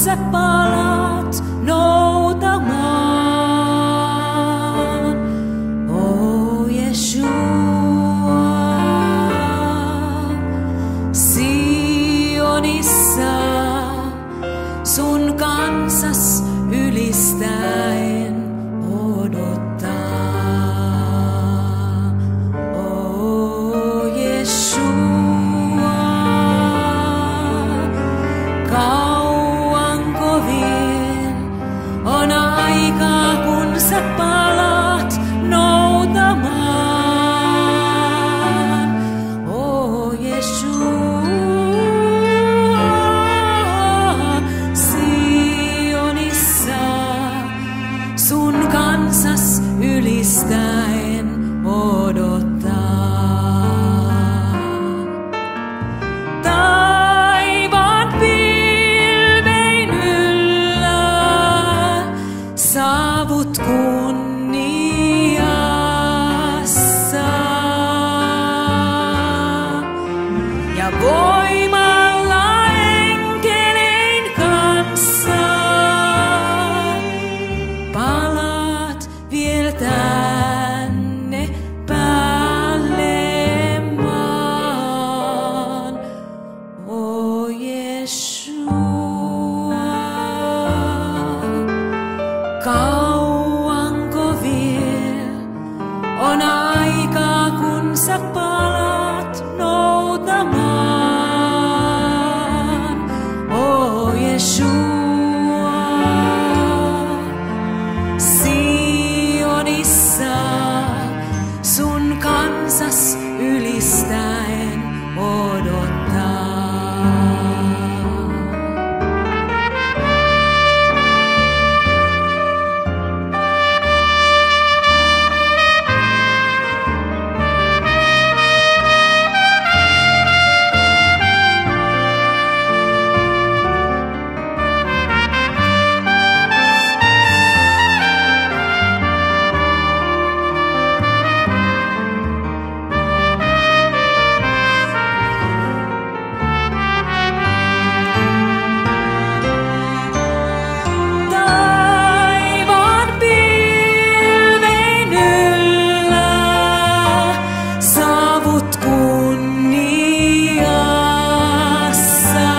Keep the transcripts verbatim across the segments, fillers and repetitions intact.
sä palat noutamaan. O Jeshua, Sionissa sun kansas ylistäen odottaa. O Jeshua, kauanko vielä on aikaa, kun sä palat noutamaan. O Jeshua, Sionissa sun kansas ylistäen odottaa. Taivaan pilvein yllä saavut kunniassa ja voimalla enkelein kanssa palat viel tänne päälle maan. O Jeshua, kauanko viel on aikaa, kun sä palat noutamaan. O Jeshua, Sionissa sun kansas ylistäen odottaa. Taivaan pilvein yllä saavut kunniassa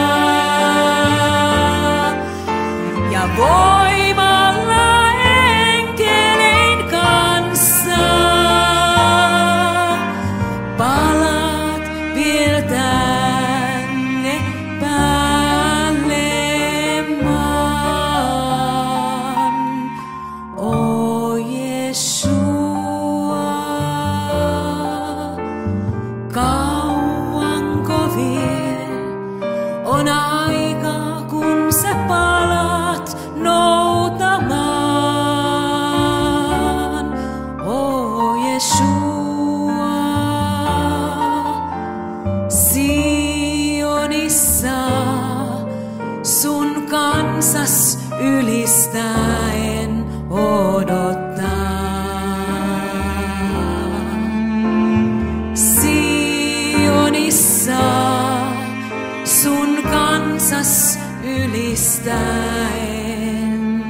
ja voimalla enkelein kanssa palat viel tänne päälle maan. O Jeshua, kauanko viel on aikaa, kun sä palat noutamaan. O Jeshua, Sionissa sun kansas ylistäen odottaa. Sionissa sun kansas ylistäen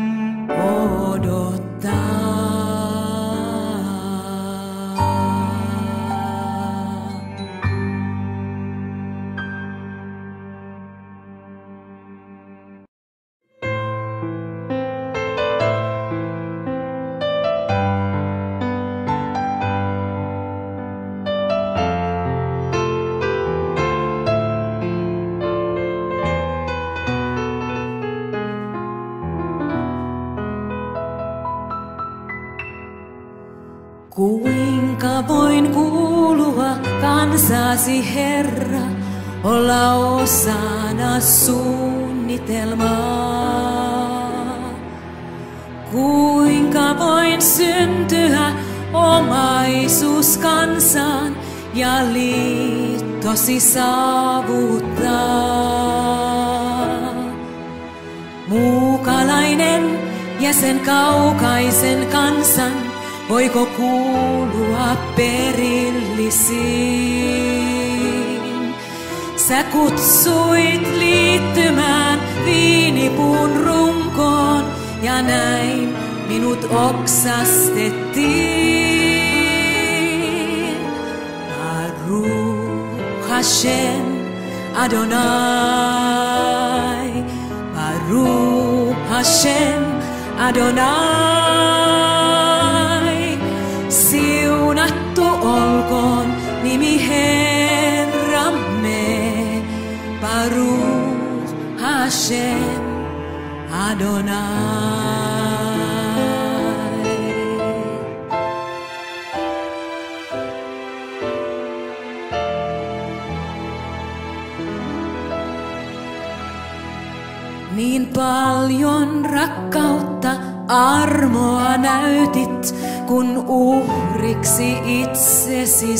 odottaa. Kuinka voin kuulua kansasi, Herra, olla osana suunnitelmaa? Kuinka voin syntyä omaisuus kansaan ja liittosi saavuttaa? Muukalainen ja sen kaukaisen kansan, voiko kuulua perillisiin? Sä kutsuit liittymään viinipuun puun runkoon ja näin minut oksastettiin. Baruch Hashem Adonai, Baruch Hashem Adonai. Siunattu olkoon nimi Herramme, Baruch Hashem Adonai. Niin paljon rakkautta, armoa näytit, kun uhriksi itsesi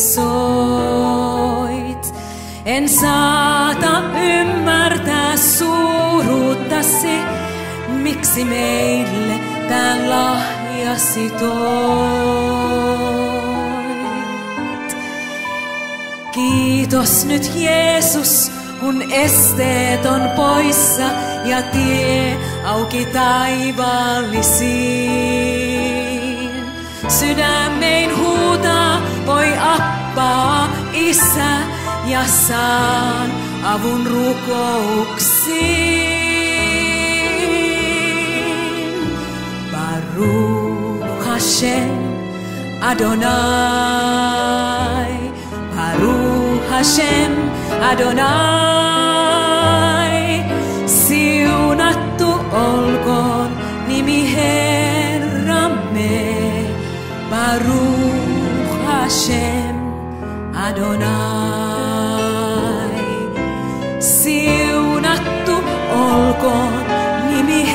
soit. En saata ymmärtää suuruuttasi, miksi meille tän lahjasi toit. Kiitos nyt Jeesus, kun esteet on poissa ja tie auki taivaallisiin. Sydämein huutaa, voi Abbaa, Isä, ja saan avun rukouksiin. Baruch Hashem Adonai, Baruch Hashem Adonai. Siunattu olkoon nimi Herramme, Baruch Hashem Adonai. Siunattu olkoon nimi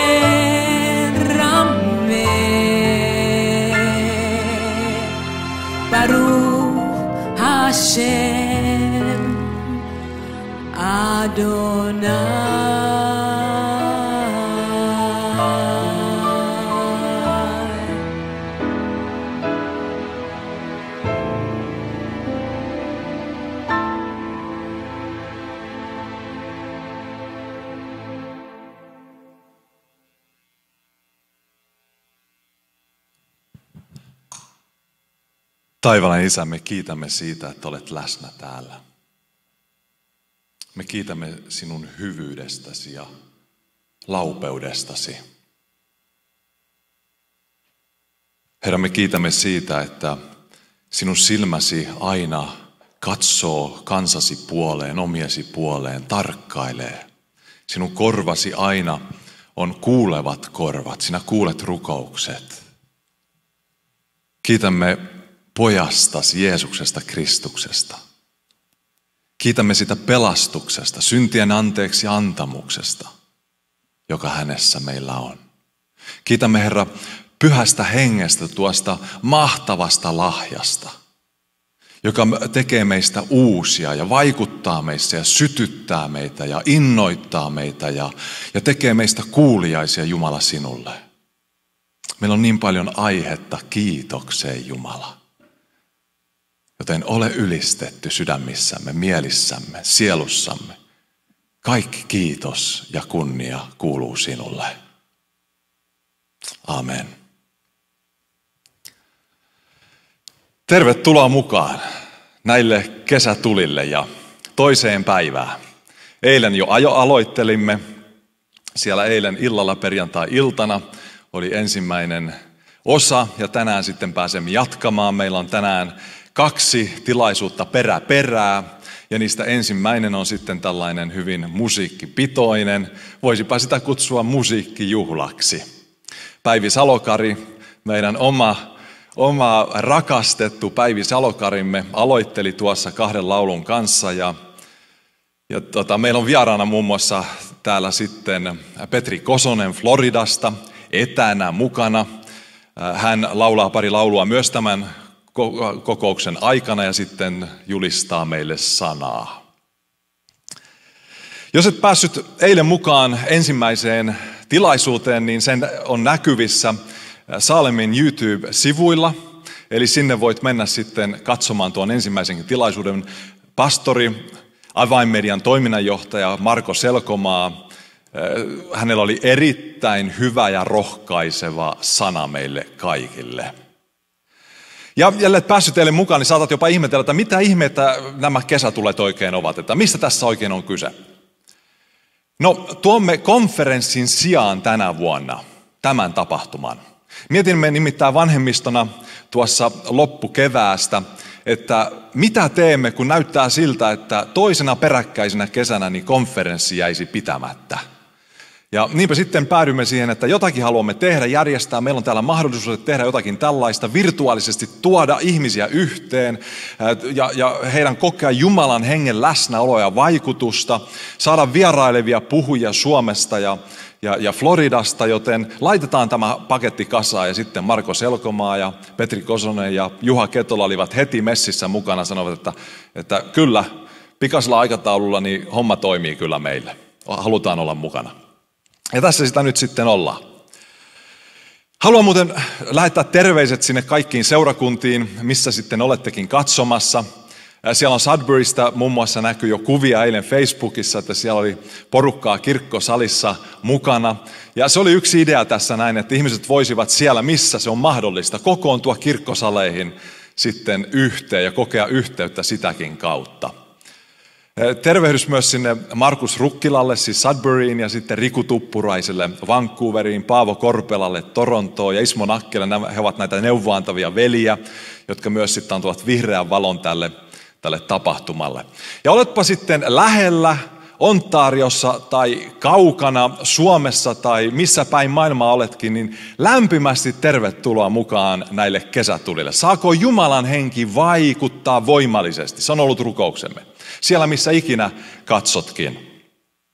Herramme, Baruch Hashem Adonai. Taivaallinen Isä, me kiitämme siitä, että olet läsnä täällä. Me kiitämme sinun hyvyydestäsi ja laupeudestasi. Herra, me kiitämme siitä, että sinun silmäsi aina katsoo kansasi puoleen, omiesi puoleen, tarkkailee. Sinun korvasi aina on kuulevat korvat, sinä kuulet rukoukset. Kiitämme pojastasi Jeesuksesta Kristuksesta. Kiitämme sitä pelastuksesta, syntien anteeksi antamuksesta, joka hänessä meillä on. Kiitämme Herra pyhästä hengestä, tuosta mahtavasta lahjasta, joka tekee meistä uusia ja vaikuttaa meissä ja sytyttää meitä ja innoittaa meitä ja, ja tekee meistä kuuliaisia, Jumala, sinulle. Meillä on niin paljon aihetta kiitokseen, Jumala. Joten ole ylistetty sydämissämme, mielissämme, sielussamme. Kaikki kiitos ja kunnia kuuluu sinulle. Amen. Tervetuloa mukaan näille kesätulille ja toiseen päivään. Eilen jo ajo aloittelimme. Siellä eilen illalla perjantai-iltana oli ensimmäinen osa ja tänään sitten pääsemme jatkamaan. Meillä on tänään kaksi tilaisuutta perä perää ja niistä ensimmäinen on sitten tällainen hyvin musiikkipitoinen. Voisipa sitä kutsua musiikkijuhlaksi. Päivi Salokari, meidän oma, oma rakastettu Päivi Salokarimme aloitteli tuossa kahden laulun kanssa ja, ja tota, meillä on vieraana muun muassa täällä sitten Petri Kosonen Floridasta etänä mukana. Hän laulaa pari laulua myös tämän kokouksen aikana ja sitten julistaa meille sanaa. Jos et päässyt eilen mukaan ensimmäiseen tilaisuuteen, niin sen on näkyvissä Saalemin YouTube-sivuilla. Eli sinne voit mennä sitten katsomaan tuon ensimmäisen tilaisuuden. Pastori, Avainmedian toiminnanjohtaja Marko Selkomaa hänellä oli erittäin hyvä ja rohkaiseva sana meille kaikille. Ja jälleen päässyt teille mukaan, niin saatat jopa ihmetellä, että mitä ihmeitä nämä kesätulet oikein ovat, että mistä tässä oikein on kyse. No, tuomme konferenssin sijaan tänä vuonna tämän tapahtuman. Mietimme nimittäin vanhemmistona tuossa loppukeväästä, että mitä teemme, kun näyttää siltä, että toisena peräkkäisenä kesänä niin konferenssi jäisi pitämättä. Ja niinpä sitten päädymme siihen, että jotakin haluamme tehdä, järjestää. Meillä on täällä mahdollisuus tehdä jotakin tällaista, virtuaalisesti tuoda ihmisiä yhteen ja, ja heidän kokea Jumalan hengen läsnäoloa ja vaikutusta, saada vierailevia puhujia Suomesta ja, ja, ja Floridasta, joten laitetaan tämä paketti kasaan ja sitten Marko Selkomaa ja Petri Kosonen ja Juha Ketola olivat heti messissä mukana, sanovat, että, että kyllä, pikaisella aikataululla niin homma toimii kyllä meille, halutaan olla mukana. Ja tässä sitä nyt sitten ollaan. Haluan muuten lähettää terveiset sinne kaikkiin seurakuntiin, missä sitten olettekin katsomassa. Siellä on Sudburysta muun muassa näkyy jo kuvia eilen Facebookissa, että siellä oli porukkaa kirkkosalissa mukana. Ja se oli yksi idea tässä näin, että ihmiset voisivat siellä, missä se on mahdollista, kokoontua kirkkosaleihin sitten yhteen ja kokea yhteyttä sitäkin kautta. Tervehdys myös sinne Markus Rukkilalle, siis Sudburyin, ja sitten Riku Tuppuraiselle Vancouveriin, Paavo Korpelalle Torontoon ja Ismo Nakkelle. He ovat näitä neuvoantavia veliä, jotka myös sitten antavat vihreän valon tälle, tälle tapahtumalle. Ja oletpa sitten lähellä Ontariossa tai kaukana Suomessa tai missä päin maailmaa oletkin, niin lämpimästi tervetuloa mukaan näille kesätulille. Saako Jumalan henki vaikuttaa voimallisesti? Se on ollut rukouksemme. Siellä missä ikinä katsotkin.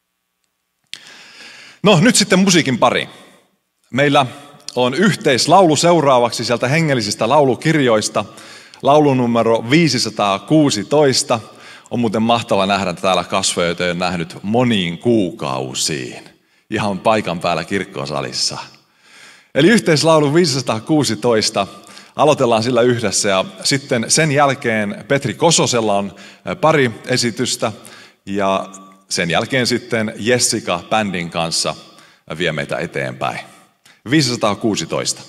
No nyt sitten musiikin pari. Meillä on yhteislaulu seuraavaksi sieltä hengellisistä laulukirjoista. Laulu numero viisisataakuusitoista. On muuten mahtava nähdä täällä kasvoja, joita ei ole nähnyt moniin kuukausiin. Ihan paikan päällä kirkkosalissa. Eli yhteislaulu viisisataakuusitoista. Aloitellaan sillä yhdessä ja sitten sen jälkeen Petri Kososella on pari esitystä ja sen jälkeen sitten Jessica bändin kanssa vie meitä eteenpäin. viisisataakuusitoista.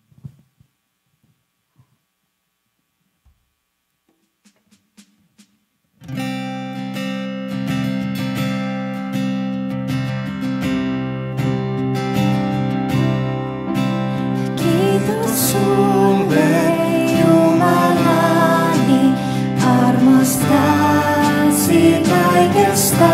Kiitos sulle, Jumalani, armostasi kaikesta,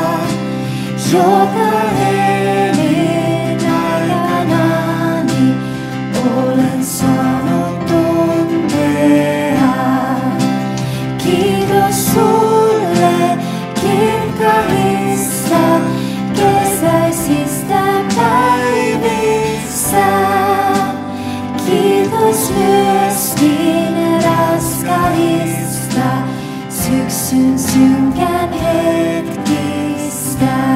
jota elin ajanani, olen saanut tuntea. Kiitos sulle kirkkaista, kesäisistä päivistä. Kiitos myöskin raskaista, syksyn synkän hetkistä.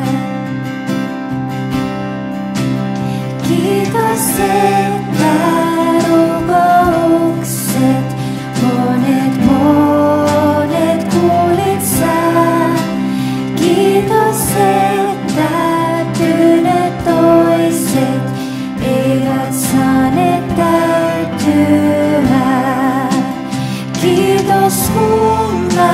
Kiitos, että rukoukset monet monet kuulit sä. Kiitos, että pyynnöt toiset eivät saaneet täytyä. Kiitos kuulla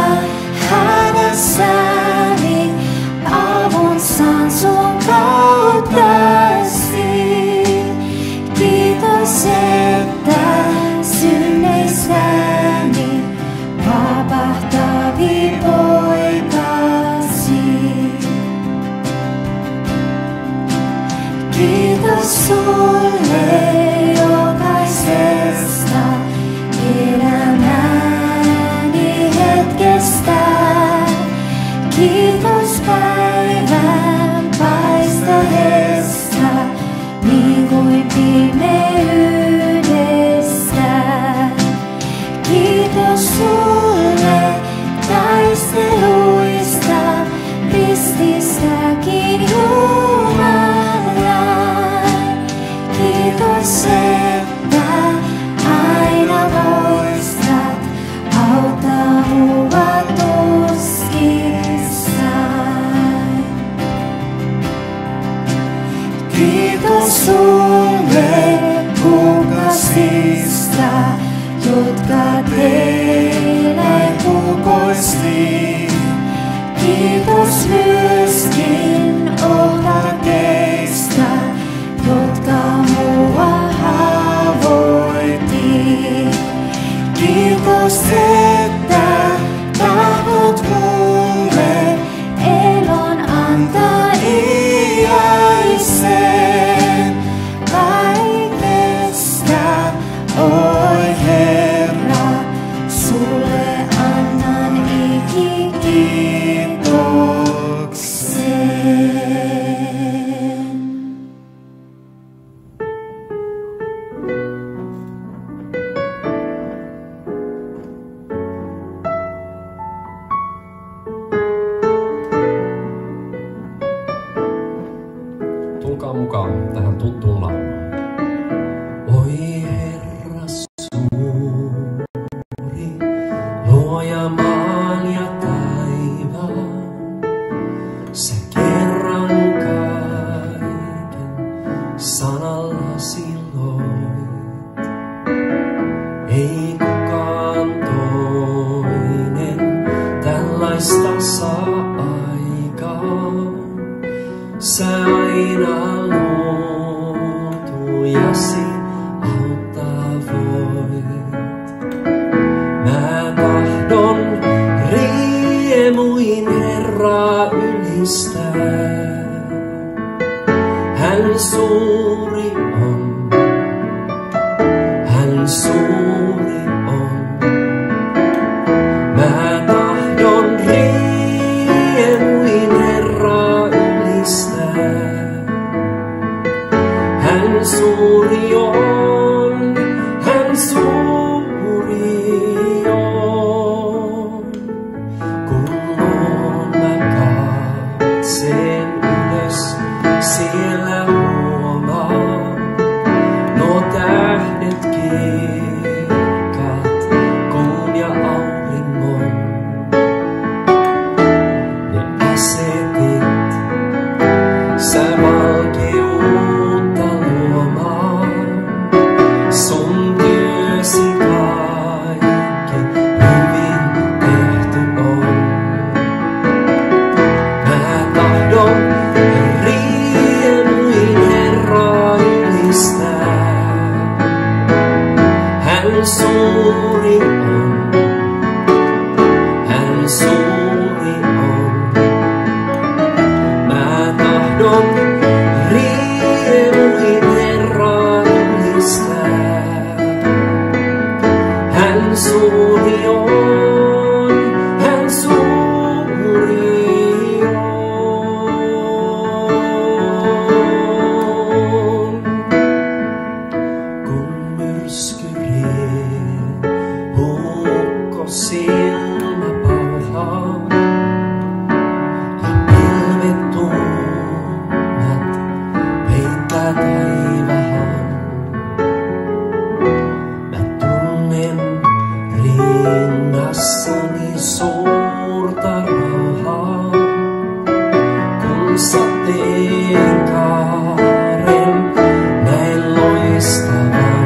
hädässäni, avun saan sun kauttasi. Kiitos, että synneistäni vapahtavi poikasi. Kiitos sulle jokaisesta elämäni hetkestä. Kiitos päivän paistaessa, niin kuin pimeydestä. Kiitos sulle taisteluista, rististäkin Jumala. Kiitos, että aina muistat auttaa mua tuskissaan. Kiitos sulle hukasista, jotka teille kukoisti. Kiitos myöskin ohdakeista, jotka mua haavoitti. Kiitos, että tahdot mulle elon antaa iäisen. Kaikesta, oi Herra, sulle annan ikikiitoksen. Tulkaa mukaan tähän tuttuun lauluun. Oi Herra suuri, luoja maan ja taivaan, sä kerran kaiken sanallasi loit. Ei kukaan toinen tällaista saa aikaan. Sä aina luotujasi auttaa voit. Mä tahdon riemuin Herraa ylistää. Hän suuri on, hän suuri on. Mä tahdon riemuin Herraa ylistää. Hän suuri on, hän suuri on. Kun mä katseen ylös, siellä huomaan nuo tähdet kirkkaat, kuun ja auringon. Ne asetit sä valkeutta luomaan, sun työsi kaikki hyvin tehty on. Mä tahdon riemuin Herraa ylistää. Hän suuri on, hän suuri on. Mä tahdon riemuin Herraa ylistää. Hän suuri on, hän suuri on. Kun myrsky riehuu, silmä pauhaa. Pilvet tummat heittää taivahan. Mä tunnen rinnassani suurta rauhaa, kun sateenkaaren näin loistavan.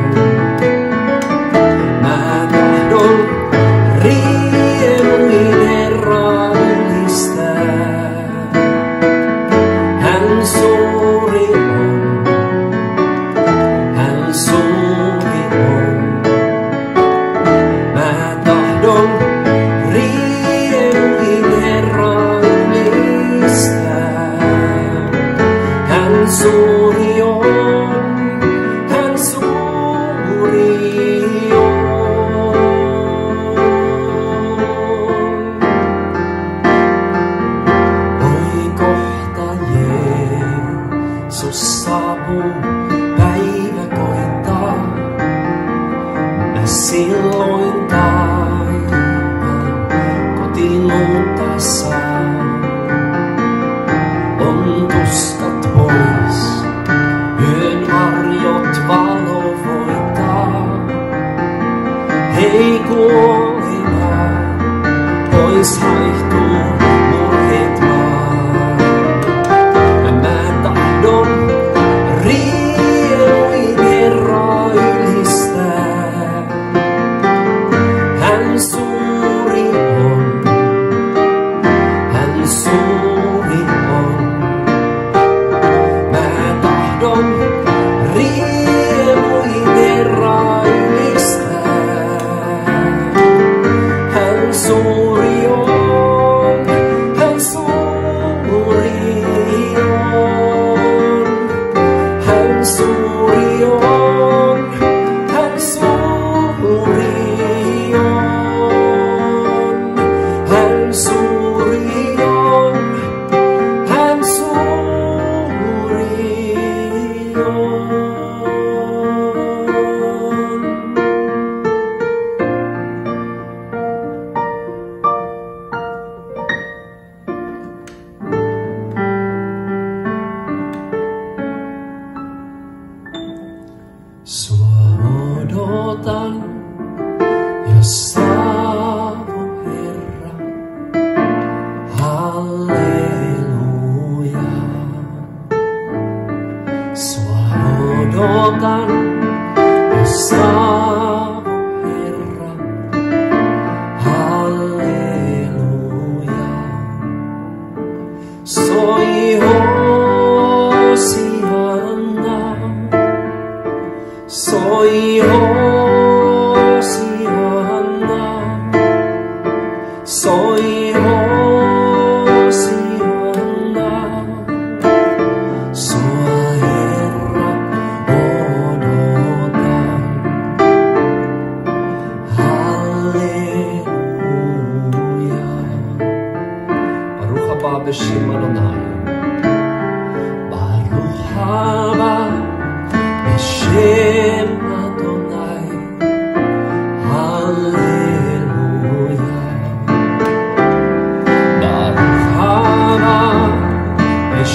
Mä tahdon riemuin Herraa ylistää. Hän suuri on, hän suuri on. Mä tahdon riemuin Herraa ylistää. Hän suuri on, hän suuri on. Oi kohta Jeesus saapuu, päivä koittaa. Mä silloin taivaan kotiin muuttaa saan. On tuskat pois, yön varjot valo voittaa. Hei kuolema, pois haihtuu murheet maan. Mä tahdon riittää.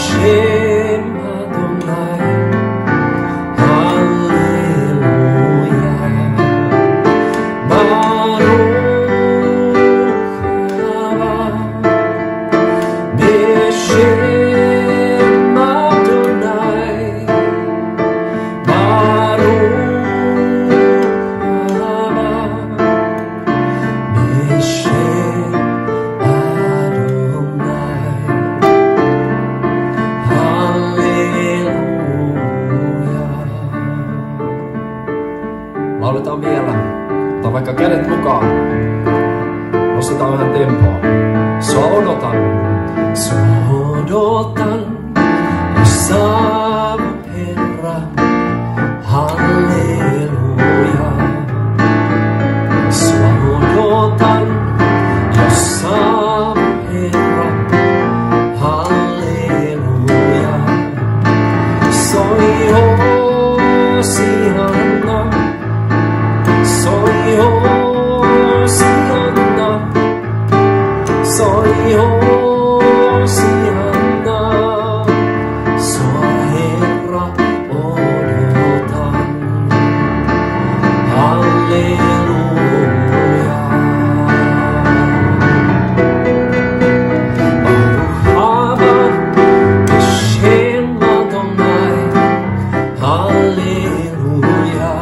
Beshem Adonai, Halleluja. Baruch haba, Beshem Adonai, Baruch haba, Beshem Adonai, Halleluja. Lauletaan vielä. Ota vaikka kädet mukaan. Nostetaan vähän tempoa. Sua odotan. Sua odotan. Ja saavut Herra. Halleluja. Sua odotan. Ja saavut Herra. Halleluja. Soi Hosianna. Soi Hosianna. Soi Hosianna. Sua Herra odotan. Halleluja. Baruch haba Beshem Adonai. Halleluja.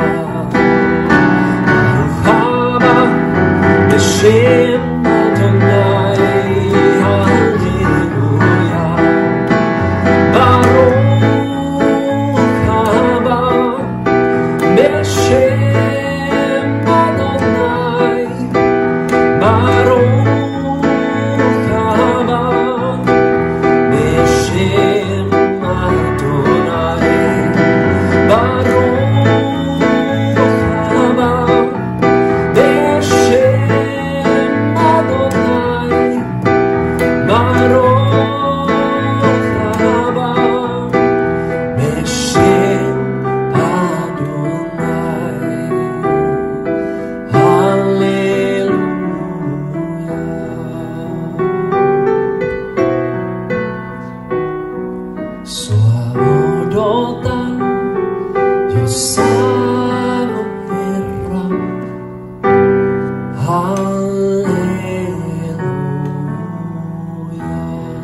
Baruch haba Beshem Adonai. Halleluja. Baruch haba Beshem Adonai. Baruch haba Beshem Adonai. Baruch haba Beshem Adonai. Baruch haba Beshem Adonai. Halleluja. Sua odotan, ja saavut Herra. Halleluja.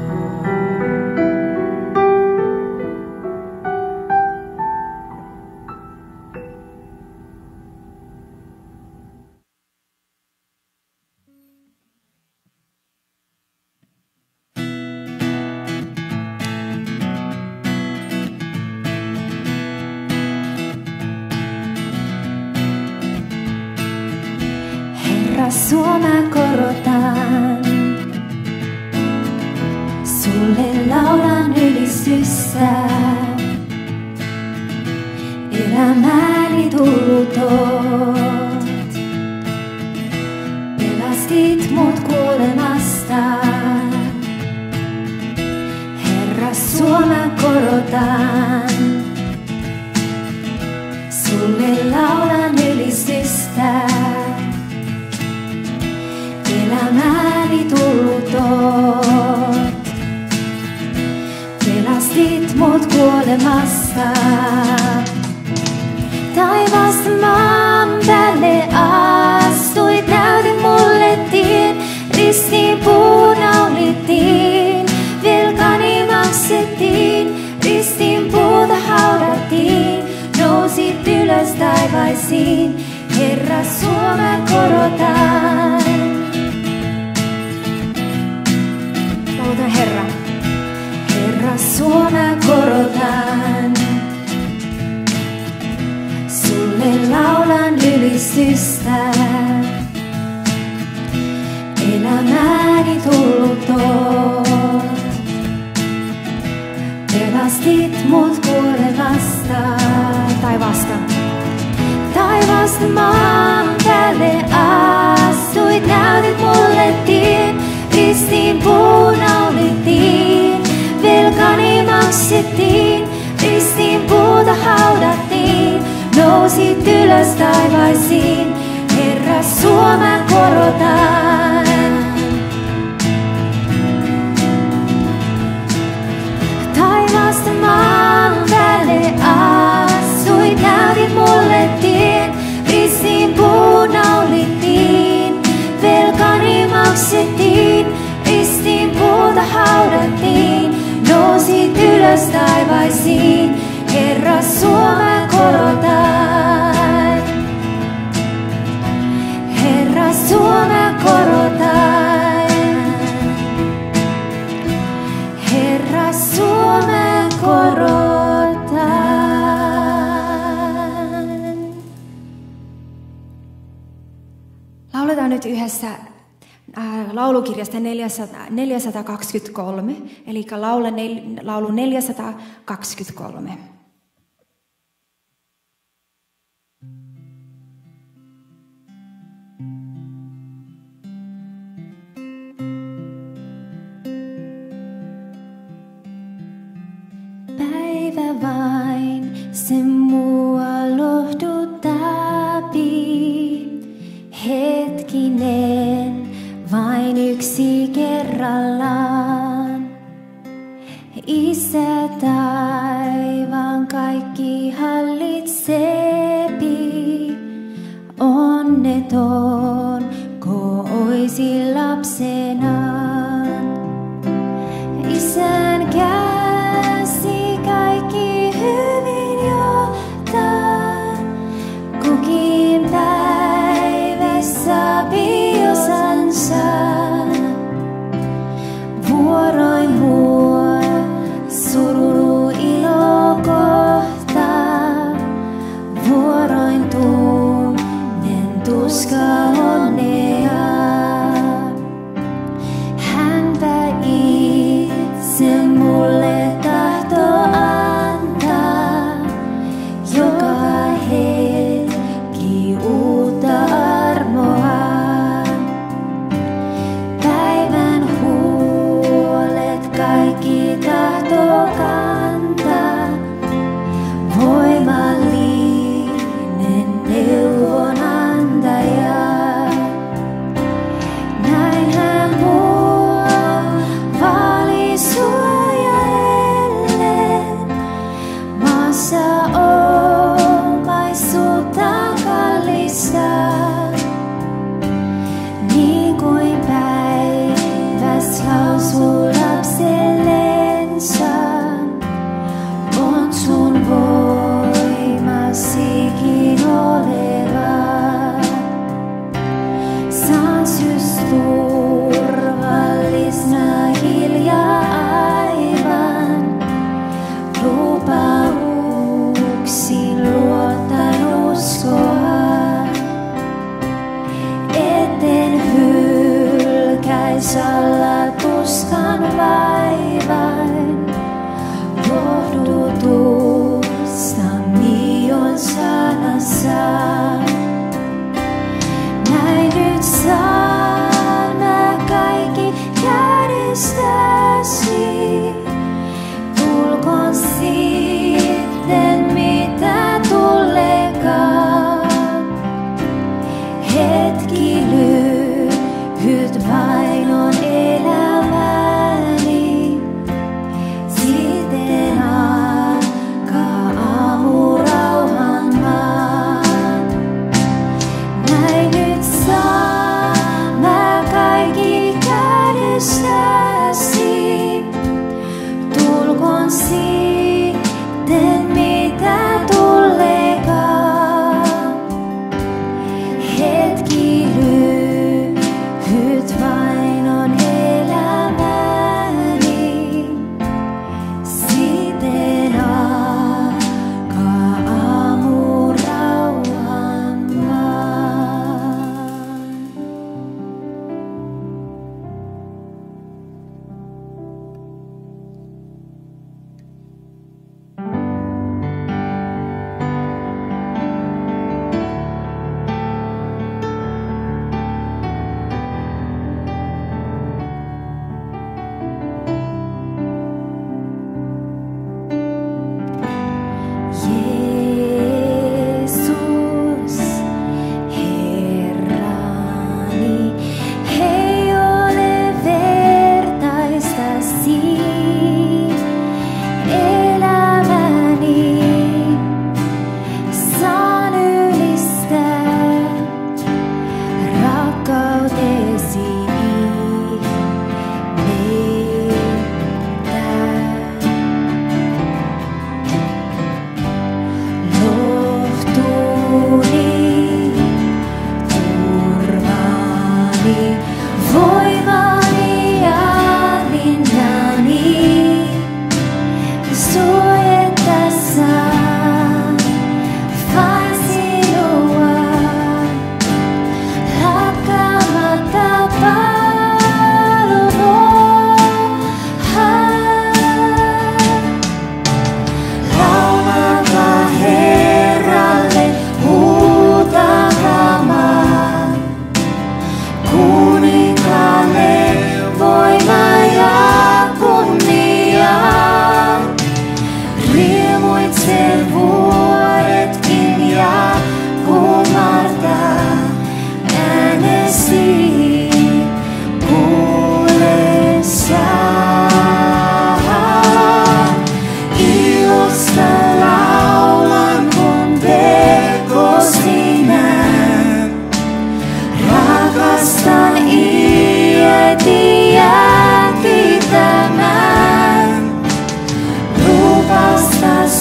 Herra, sua mä korotan. Sulle laulan ylistystä. Elämääni tullut oot. Pelastit mut kuolemasta. Herra, sua mä korotan. Sulle laulan ylistystä. Elämääni tullut oot. Pelastit mut kuolemasta. Taivasta maan päälle astuit, näytit mulle tien. Ristiin puunaulittiin, velkani maksettiin. Ristiin puuta haudattiin, nousit ylös taivaisiin. Herra, sua mä korotan. Lauletaan Herra. Herra, sua mä korotan. Sulle laulan ylistystä. Elämääni tullut oot. Pelastit mut kuolemasta. Taivasta. Taivasta maan päälle astuit, näytit mulle tien. Ristiin puunaulittiin, velkani maksettiin. Ristiin puuta haudattiin, nousit ylös taivaisiin. Herra, sua mä korotan. nyt yhdessä äh, laulukirjasta neljäsataakaksikymmentäkolme, eli laulu, nel, laulu neljäsataakaksikymmentäkolme. Päivä vain se mua lohduttaapi. Hetkinen, vain yksi kerrallaan. Isä taivaan kaikki hallitsepi. Onneton, ko oisi lapsenaan. Isän käsi kaikki hyvin johtaa. Kukin päivä saapi osansa. Vuoroin mua suru ilo kohtaa. Vuoroin tunnen tuska onnea.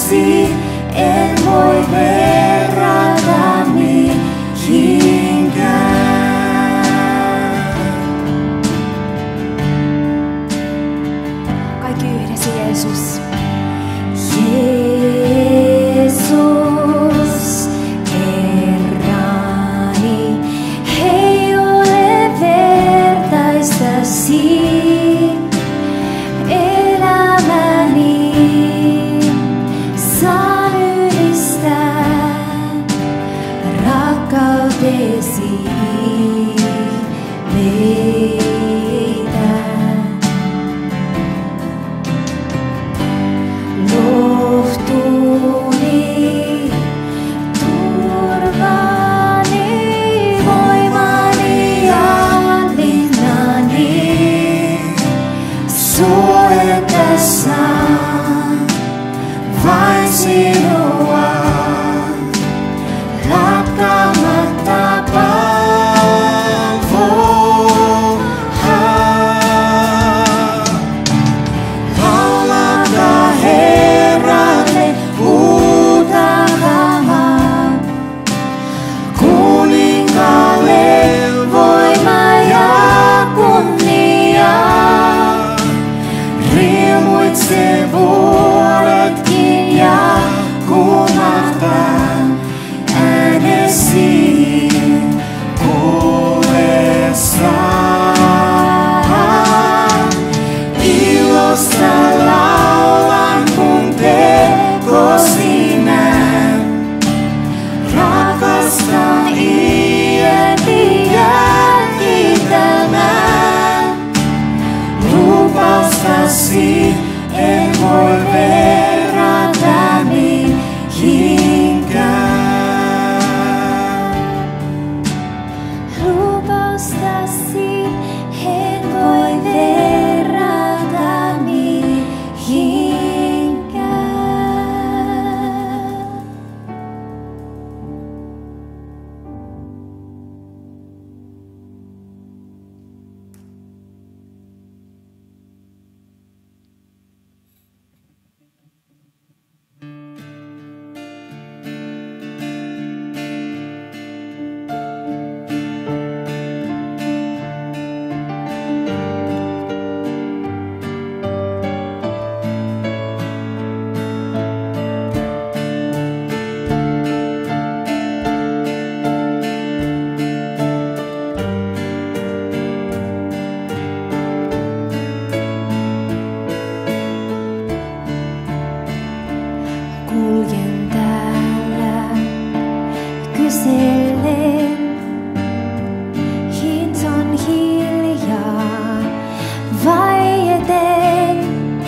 vertasi, en voi verrata mihinkään. Kaikki yhdessä Jeesus. Jeesus, Herrani, ei ole vertaistasi. Elämäni saan ylistää rakkautesi meitä. Lohtuuni, turvani, voimani ja linnani, suojata saan vain sinua, lakkaamatta palvoa. Laulata Herralle huutakamaa, kuninkaalle voima ja kunnia. Riemuitse vuodetkin ja kumahtaa äänesi kuullessaan. Ilosta laulan, kun tekosi näen. Rakastan iäti jälkittämään. Lupaustasi en voi verrata mihinkään. Lupaustasi en voi verrata mihinkään. Kuljen täällä kysellen, hiton hiljaa vaieten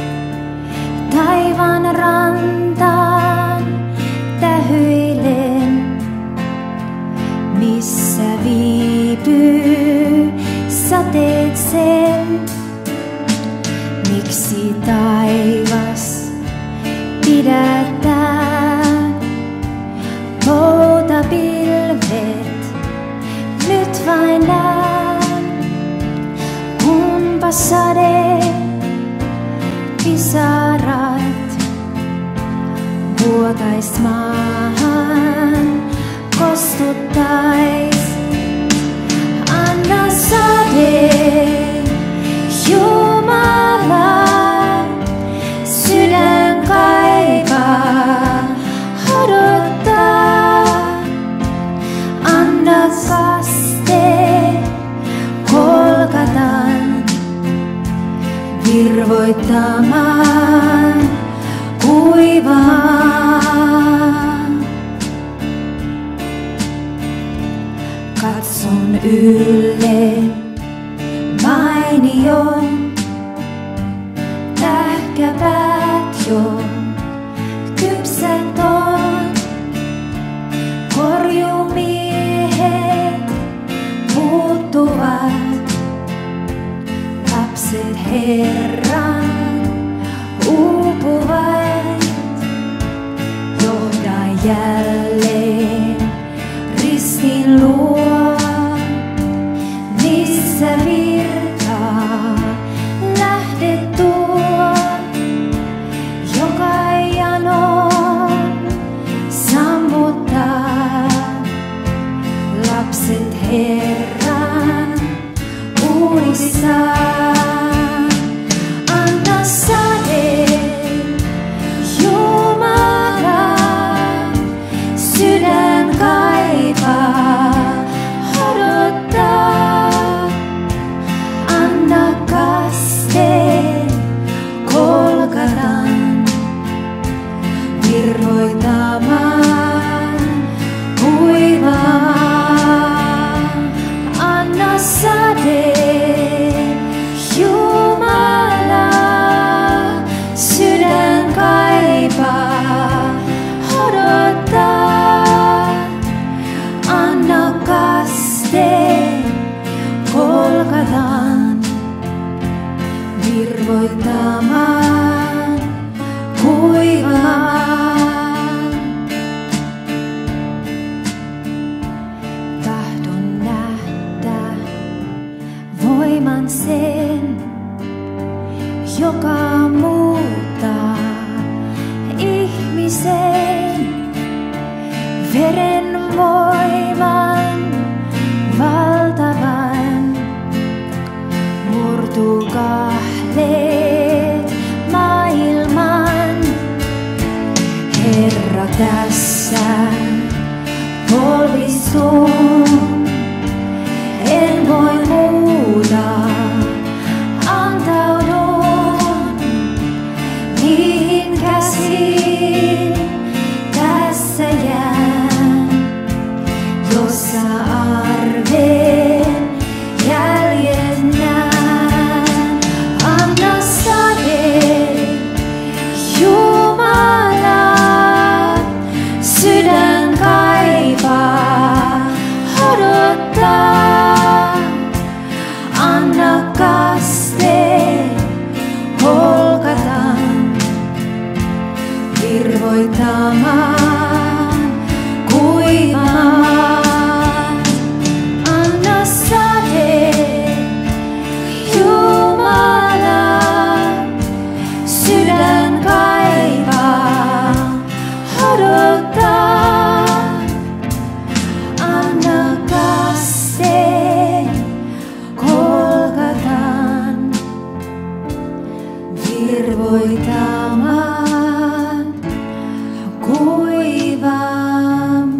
taivaan rantaan tähyilen, missä viipyy sateet sen, miksi taivas pidättää poutapilvet, nyt vain näen, kunpa sade pisarat vuotais maahan, kostuttais. Anna sade, Jumala, sydän kaipaa, odottaa. Anna kaste Golgatan virvoittamaan kuivaan. Katson ylle mainion, tähkäpäät jo kypsät on. Korjumiehet muuttuvat, lapset Herran uupuvat. Johda jälleen ristin luo, missä virtaa lähde tuo, joka jano virvoittamaan kuivaa. Anna sade, Jumala, sydän kaipaa, odottaa. Anna kaste, Golgatan, virvoittamaan kuivaa. Tahdon nähdä voiman sen, joka muuttaa ihmisen. Veren voiman valtavan, murtukahleet maailman. Herra, tässä polvistun, en voi muuta, antaudun niihin käsiin, tässä jään, jossa arveen jäljet näen. Anna sade, Jumala, sydän kaipaa, odottaa. Anna kaste, Golgatan, virvoittamaan kuivaa. Anna sade, Jumala, sydän kaipaa, odottaa. Anna kaste, Golgatan, virvoittamaan kuivaamaan.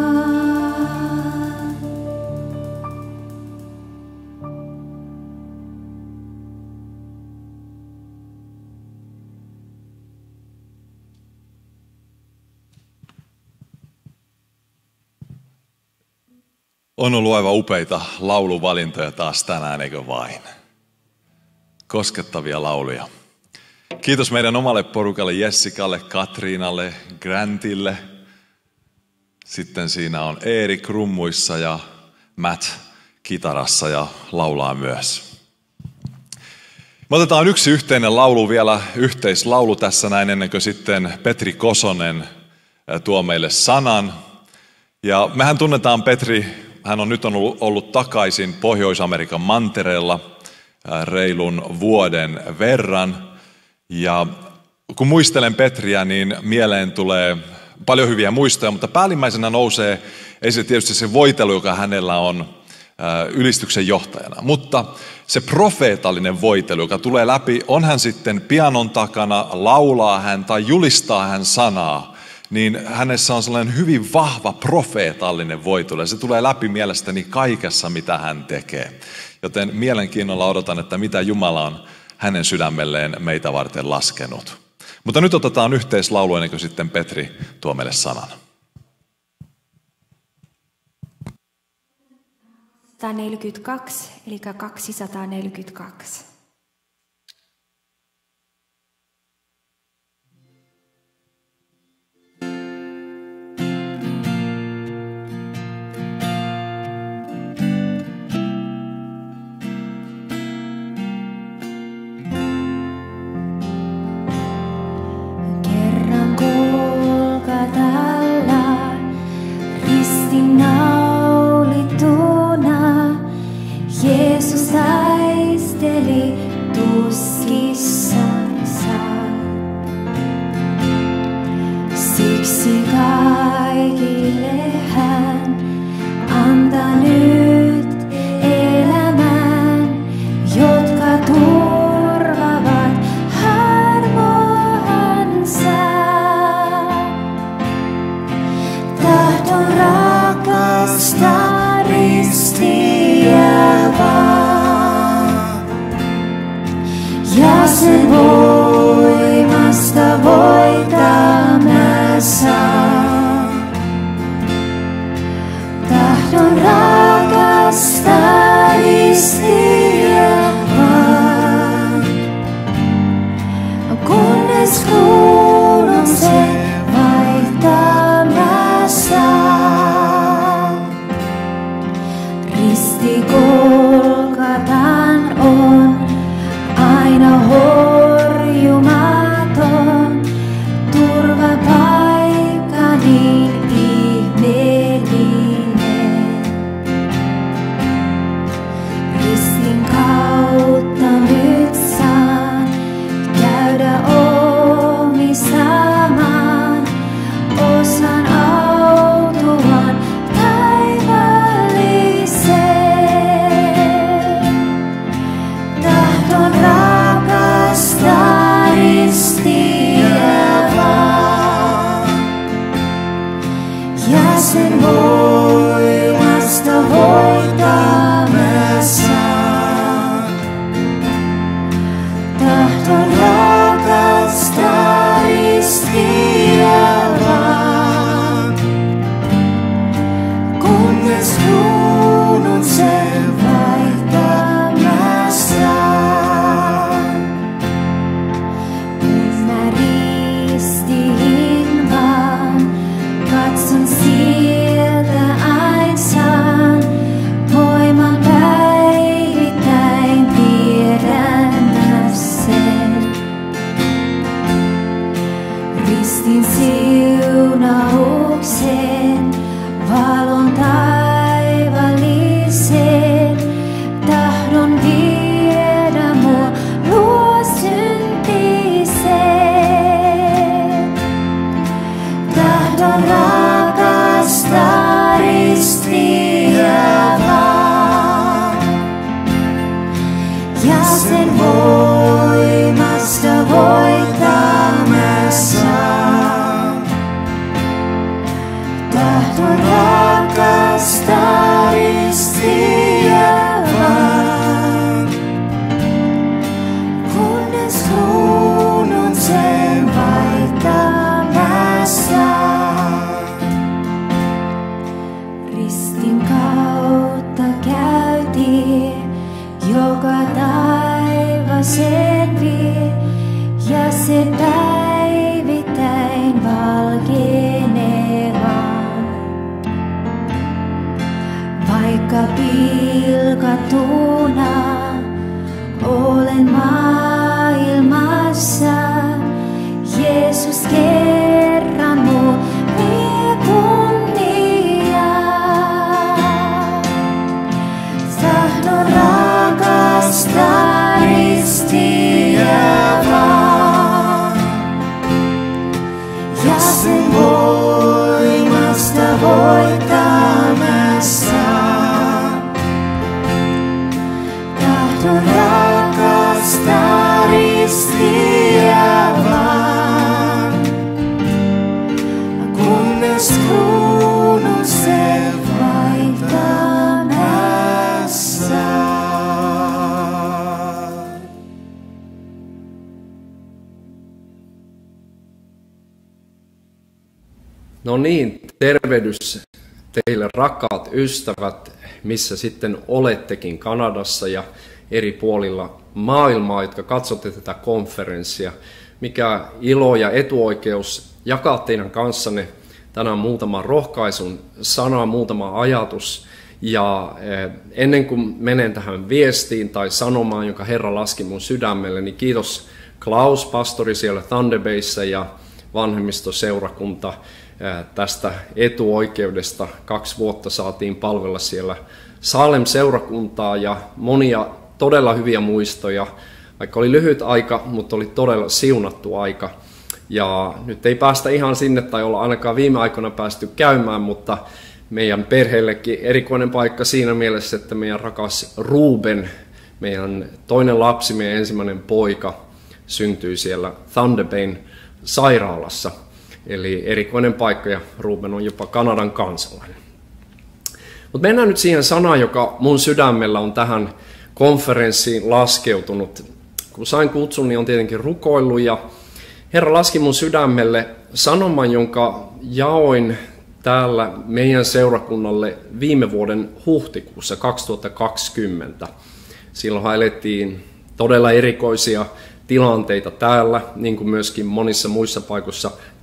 On ollut aivan upeita lauluvalintoja taas tänään, eikö vain? Koskettavia lauluja. Kiitos meidän omalle porukalle, Jessikalle, Katriinalle, Grantille. Sitten siinä on Erik rummuissa ja Matt kitarassa ja laulaa myös. Me otetaan yksi yhteinen laulu vielä, yhteislaulu tässä näin, ennen kuin sitten Petri Kosonen tuo meille sanan. Ja mehän tunnetaan Petri, hän on nyt ollut, ollut takaisin Pohjois-Amerikan mantereella reilun vuoden verran. Ja kun muistelen Petriä, niin mieleen tulee paljon hyviä muistoja, mutta päällimmäisenä nousee esille tietysti se voitelu, joka hänellä on ylistyksen johtajana. Mutta se profeetallinen voitelu, joka tulee läpi, on hän sitten pianon takana, laulaa hän tai julistaa hän sanaa, niin hänessä on sellainen hyvin vahva profeetallinen voitelu. Ja se tulee läpi mielestäni kaikessa, mitä hän tekee. Joten mielenkiinnolla odotan, että mitä Jumala on hänen sydämelleen meitä varten laskenut. Mutta nyt otetaan yhteislaulu, ennen kuin sitten Petri tuo meille sanan. kaksisataaneljäkymmentäkaksi, eli kaksisataaneljäkymmentäkaksi. Kerran Golgatalla ristiinnaulituna Jeesus taisteli tuskissansa. Siksi kaikille hän antaa nyt elämän, jotka turvavat armoansa. Tahdon rakastaa ristiä vaan, ja sen voimasta voittaa mä niin ihmeellinen. Ristin kautta nyt saan käydä omistamaan osan autuaan taivalliseen. Tahdon rakastaa ristiä vaan, ja sen voimasta voittaa mä saan. Tahdon rakastaa ristiä vaan, kunnes kruunun sen vaihtaa mä saan. Kun mä ristiin vaan, katson sieltä aina saan voiman päivittäin tiedän mä sen. Ristin siunauksen, valon taivalliseen, tahdon viedä mua luo syntiseen. Tahdon rakastaa ristiä vaan, ja sen voimasta voittaa mä saan. Tahdon rakastaa ristiä vaan, kunnes kruunun sen vaihtaa mä saan. Ristin kautta käytiin, joka taivaseen vie, ja se päivittäin valkenee vaan. Vaikka pilkatuna olen maailmassa, Jeesus kerran muu vie kunniaa. Tahdon rakastaa ristiä vaan, ja sen voimasta voittaa mä saan. Tahdon rakastaa ristiä vaan, kunnes kruunun sen vaihtaa mä saan. No niin, tervehdys teille rakkaat ystävät, missä sitten olettekin Kanadassa ja eri puolilla maailmaa, jotka katsotte tätä konferenssia. Mikä ilo ja etuoikeus jakaa teidän kanssanne tänään muutama rohkaisun sana, muutama ajatus. Ja ennen kuin menen tähän viestiin tai sanomaan, jonka Herra laski mun sydämelle, niin kiitos Klaus, pastori siellä Thunder Bayssä ja vanhemmistoseurakunta tästä etuoikeudesta. Kaksi vuotta saatiin palvella siellä Salem-seurakuntaa ja monia todella hyviä muistoja. Vaikka oli lyhyt aika, mutta oli todella siunattu aika. Ja nyt ei päästä ihan sinne tai olla ainakaan viime aikoina päästy käymään, mutta meidän perheellekin erikoinen paikka siinä mielessä, että meidän rakas Ruben, meidän toinen lapsi, meidän ensimmäinen poika, syntyi siellä Thunder Bayn sairaalassa. Eli erikoinen paikka ja Ruben on jopa Kanadan kansalainen. Mutta mennään nyt siihen sanaan, joka mun sydämellä on tähän konferenssiin laskeutunut. Kun sain kutsun, niin on tietenkin rukoillut ja Herra laski mun sydämelle sanoman, jonka jaoin täällä meidän seurakunnalle viime vuoden huhtikuussa kaksituhattakaksikymmentä. Silloin elettiin todella erikoisia tilanteita täällä, niin kuin myöskin monissa muissa paikoissa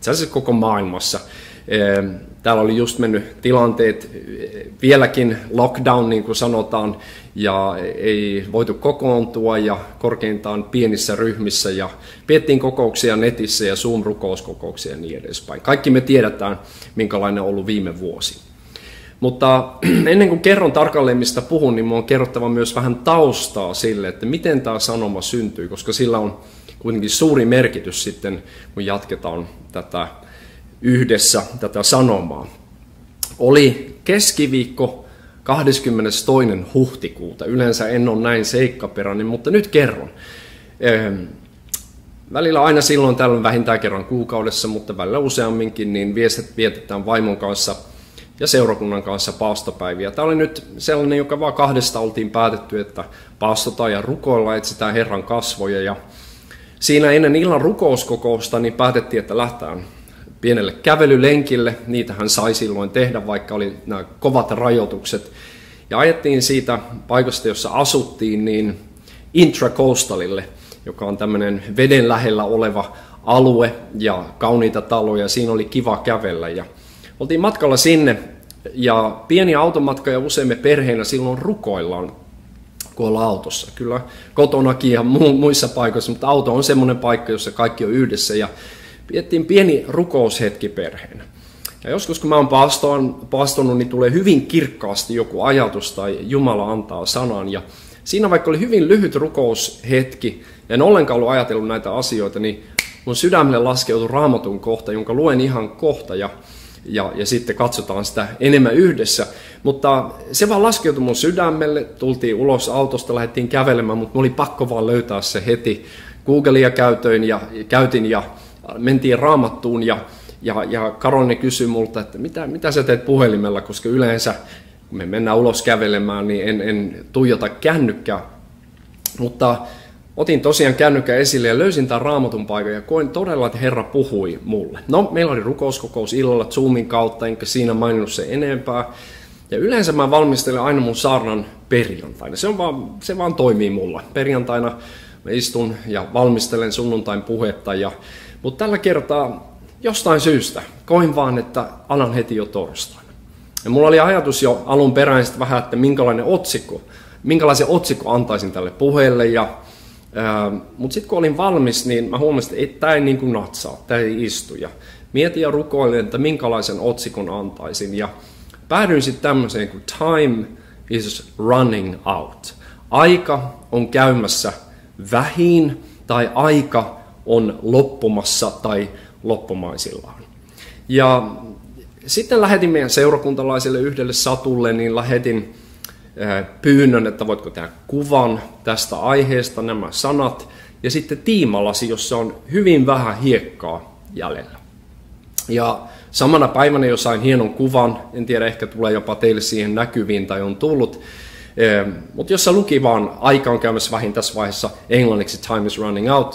itse asiassa koko maailmassa. Täällä oli just mennyt tilanteet, vieläkin lockdown niin kuin sanotaan, ja ei voitu kokoontua ja korkeintaan pienissä ryhmissä ja pidettiin kokouksia netissä ja Zoom-rukouskokouksia ja niin edespäin. Kaikki me tiedetään, minkälainen on ollut viime vuosi. Mutta ennen kuin kerron tarkalleen, mistä puhun, niin minun on kerrottava myös vähän taustaa sille, että miten tämä sanoma syntyi, koska sillä on kuitenkin suuri merkitys sitten, kun jatketaan tätä yhdessä tätä sanomaa. Oli keskiviikko kahdeskymmenestoinen huhtikuuta. Yleensä en ole näin seikkaperäinen, mutta nyt kerron. Välillä aina silloin tällöin vähintään kerran kuukaudessa, mutta välillä useamminkin, niin vietetään vaimon kanssa ja seurakunnan kanssa paastopäiviä. Tämä oli nyt sellainen, joka vaan kahdesta oltiin päätetty, että paastotaan ja rukoillaan, etsitään Herran kasvoja. Ja siinä ennen illan rukouskokousta niin päätettiin, että lähdetään pienelle kävelylenkille. Niitähän sai silloin tehdä, vaikka oli nämä kovat rajoitukset. Ja ajettiin siitä paikasta, jossa asuttiin, niin Intracoastalille, joka on tämmöinen veden lähellä oleva alue ja kauniita taloja. Siinä oli kiva kävellä ja oltiin matkalla sinne ja pieni automatka ja usein me perheenä silloin rukoillaan, kun ollaan autossa. Kyllä kotonakin ja muissa paikoissa, mutta auto on semmoinen paikka, jossa kaikki on yhdessä ja pidettiin pieni rukoushetki perheenä. Ja joskus kun mä oon paastonut, niin tulee hyvin kirkkaasti joku ajatus tai Jumala antaa sanan. Ja siinä vaikka oli hyvin lyhyt rukoushetki ja en ollenkaan ollut ajatellut näitä asioita, niin mun sydämelle laskeutui Raamatun kohta, jonka luen ihan kohta ja, ja, ja sitten katsotaan sitä enemmän yhdessä. Mutta se vaan laskeutui mun sydämelle, tultiin ulos autosta, lähdettiin kävelemään, mutta mulla oli pakko vaan löytää se heti. Googleia käytöin ja, käytin ja mentiin Raamattuun ja, ja, ja Karolinen kysyi multa, että mitä, mitä sä teet puhelimella, koska yleensä kun me mennään ulos kävelemään, niin en, en tuijota kännykkää. Mutta otin tosiaan kännykkä esille ja löysin tämän Raamatun paikan ja koin todella, että Herra puhui mulle. No, meillä oli rukouskokous illalla Zoomin kautta, enkä siinä maininnut se enempää. Ja yleensä mä valmistelen aina mun saarnan perjantaina. Se, on vaan, se vaan toimii mulla. Perjantaina mä istun ja valmistelen sunnuntain puhetta. Ja, mutta tällä kertaa jostain syystä koin vaan, että alan heti jo torstaina. Ja mulla oli ajatus jo alun perään vähän, että minkälainen otsikko, minkälaisen otsikko antaisin tälle puheelle. Ja, ää, mutta sitten kun olin valmis, niin mä huomasin, että tämä ei niin kuin natsaa, tämä ei istu. Ja mietin ja rukoilin, että minkälaisen otsikon antaisin. Ja päädyin sitten tämmöiseen kuin time is running out. Aika on käymässä vähin tai aika on loppumassa tai loppumaisillaan. Ja sitten lähetin meidän seurakuntalaiselle yhdelle satulle, niin lähetin pyynnön, että voitko tehdä kuvan tästä aiheesta, nämä sanat, ja sitten tiimalasi, jossa on hyvin vähän hiekkaa jäljellä. Ja samana päivänä jo sain hienon kuvan, en tiedä, ehkä tulee jopa teille siihen näkyviin tai on tullut, mutta jossa luki vaan, aika on käymässä vähin tässä vaiheessa, englanniksi time is running out,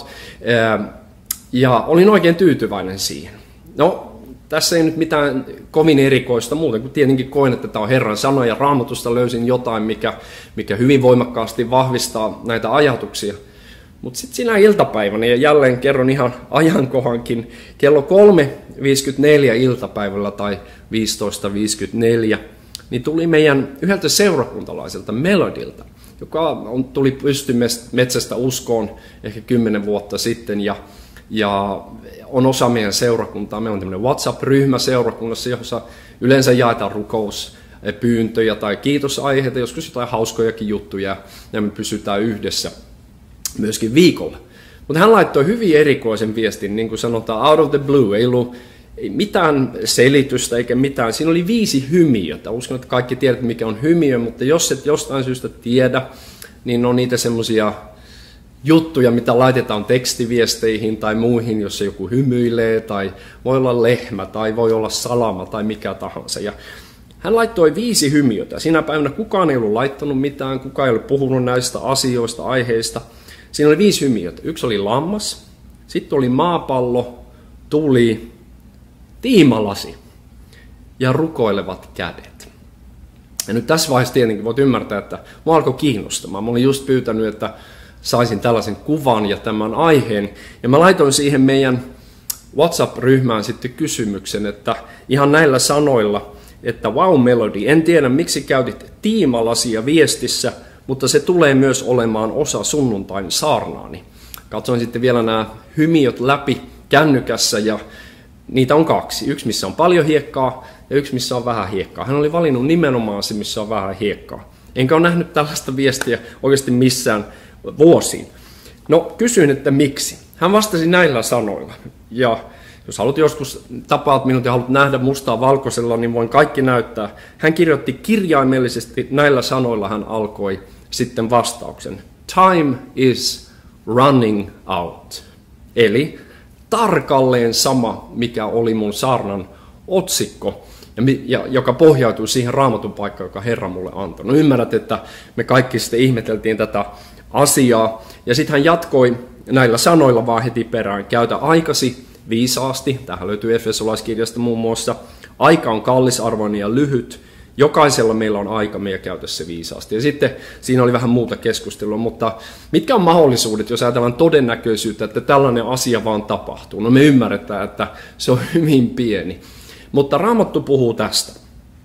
ja olin oikein tyytyväinen siihen. No, tässä ei nyt mitään kovin erikoista muuta, kun tietenkin koin, että tämä on Herran sana ja Raamatusta löysin jotain, mikä, mikä hyvin voimakkaasti vahvistaa näitä ajatuksia. Mutta sitten siinä iltapäivänä, ja jälleen kerron ihan ajankohankin, kello kolme viisikymmentäneljä iltapäivällä tai viisitoista viisikymmentäneljä, niin tuli meidän yhdeltä seurakuntalaiselta Melodilta, joka on, tuli pystymetsästä uskoon ehkä kymmenen vuotta sitten, ja, ja on osa meidän seurakuntaa. Meillä on tämmöinen WhatsApp-ryhmä seurakunnassa, jossa yleensä jaetaan rukouspyyntöjä tai kiitosaiheita, joskus jotain hauskojakin juttuja, ja me pysytään yhdessä myöskin viikolla. Mutta hän laittoi hyvin erikoisen viestin, niin kuin sanotaan, out of the blue, ei ollut ei mitään selitystä eikä mitään. Siinä oli viisi hymiötä. Uskon, että kaikki tiedät, mikä on hymiö, mutta jos et jostain syystä tiedä, niin on niitä semmoisia juttuja, mitä laitetaan tekstiviesteihin tai muihin, jossa joku hymyilee, tai voi olla lehmä, tai voi olla salama, tai mikä tahansa. Ja hän laittoi viisi hymiötä. Sinä päivänä kukaan ei ollut laittanut mitään, kukaan ei ollut puhunut näistä asioista, aiheista. Siinä oli viisi hymiötä. Yksi oli lammas, sitten oli maapallo, tuli, tiimalasi ja rukoilevat kädet. Ja nyt tässä vaiheessa tietenkin voit ymmärtää, että mua alkoi kiinnostamaan. Mä olin just pyytänyt, että saisin tällaisen kuvan ja tämän aiheen. Ja mä laitoin siihen meidän WhatsApp-ryhmään sitten kysymyksen, että ihan näillä sanoilla, että wow Melody, en tiedä miksi käytit tiimalasia viestissä, mutta se tulee myös olemaan osa sunnuntain saarnaani. Katsoin sitten vielä nämä hymiöt läpi kännykässä ja niitä on kaksi. Yksi, missä on paljon hiekkaa ja yksi, missä on vähän hiekkaa. Hän oli valinnut nimenomaan se, missä on vähän hiekkaa. Enkä ole nähnyt tällaista viestiä oikeasti missään vuosiin. No kysyin, että miksi. Hän vastasi näillä sanoilla. Ja jos haluat joskus tapaat minut ja haluat nähdä mustaa valkoisella, niin voin kaikki näyttää. Hän kirjoitti kirjaimellisesti näillä sanoilla, hän alkoi sitten vastauksen. Time is running out. Eli tarkalleen sama, mikä oli mun saarnan otsikko, ja, joka pohjautui siihen raamatun paikkaan, joka Herra mulle antoi. No ymmärrät, että me kaikki sitten ihmeteltiin tätä asiaa. Ja sitten hän jatkoi näillä sanoilla vaan heti perään. Käytä aikasi viisaasti. Tähän löytyy Efesolaiskirjasta muun muassa. Aika on kallisarvoinen ja lyhyt. Jokaisella meillä on aika, meidän käytä se viisaasti. Ja sitten siinä oli vähän muuta keskustelua, mutta mitkä on mahdollisuudet, jos ajatellaan todennäköisyyttä, että tällainen asia vaan tapahtuu? No me ymmärretään, että se on hyvin pieni. Mutta Raamattu puhuu tästä.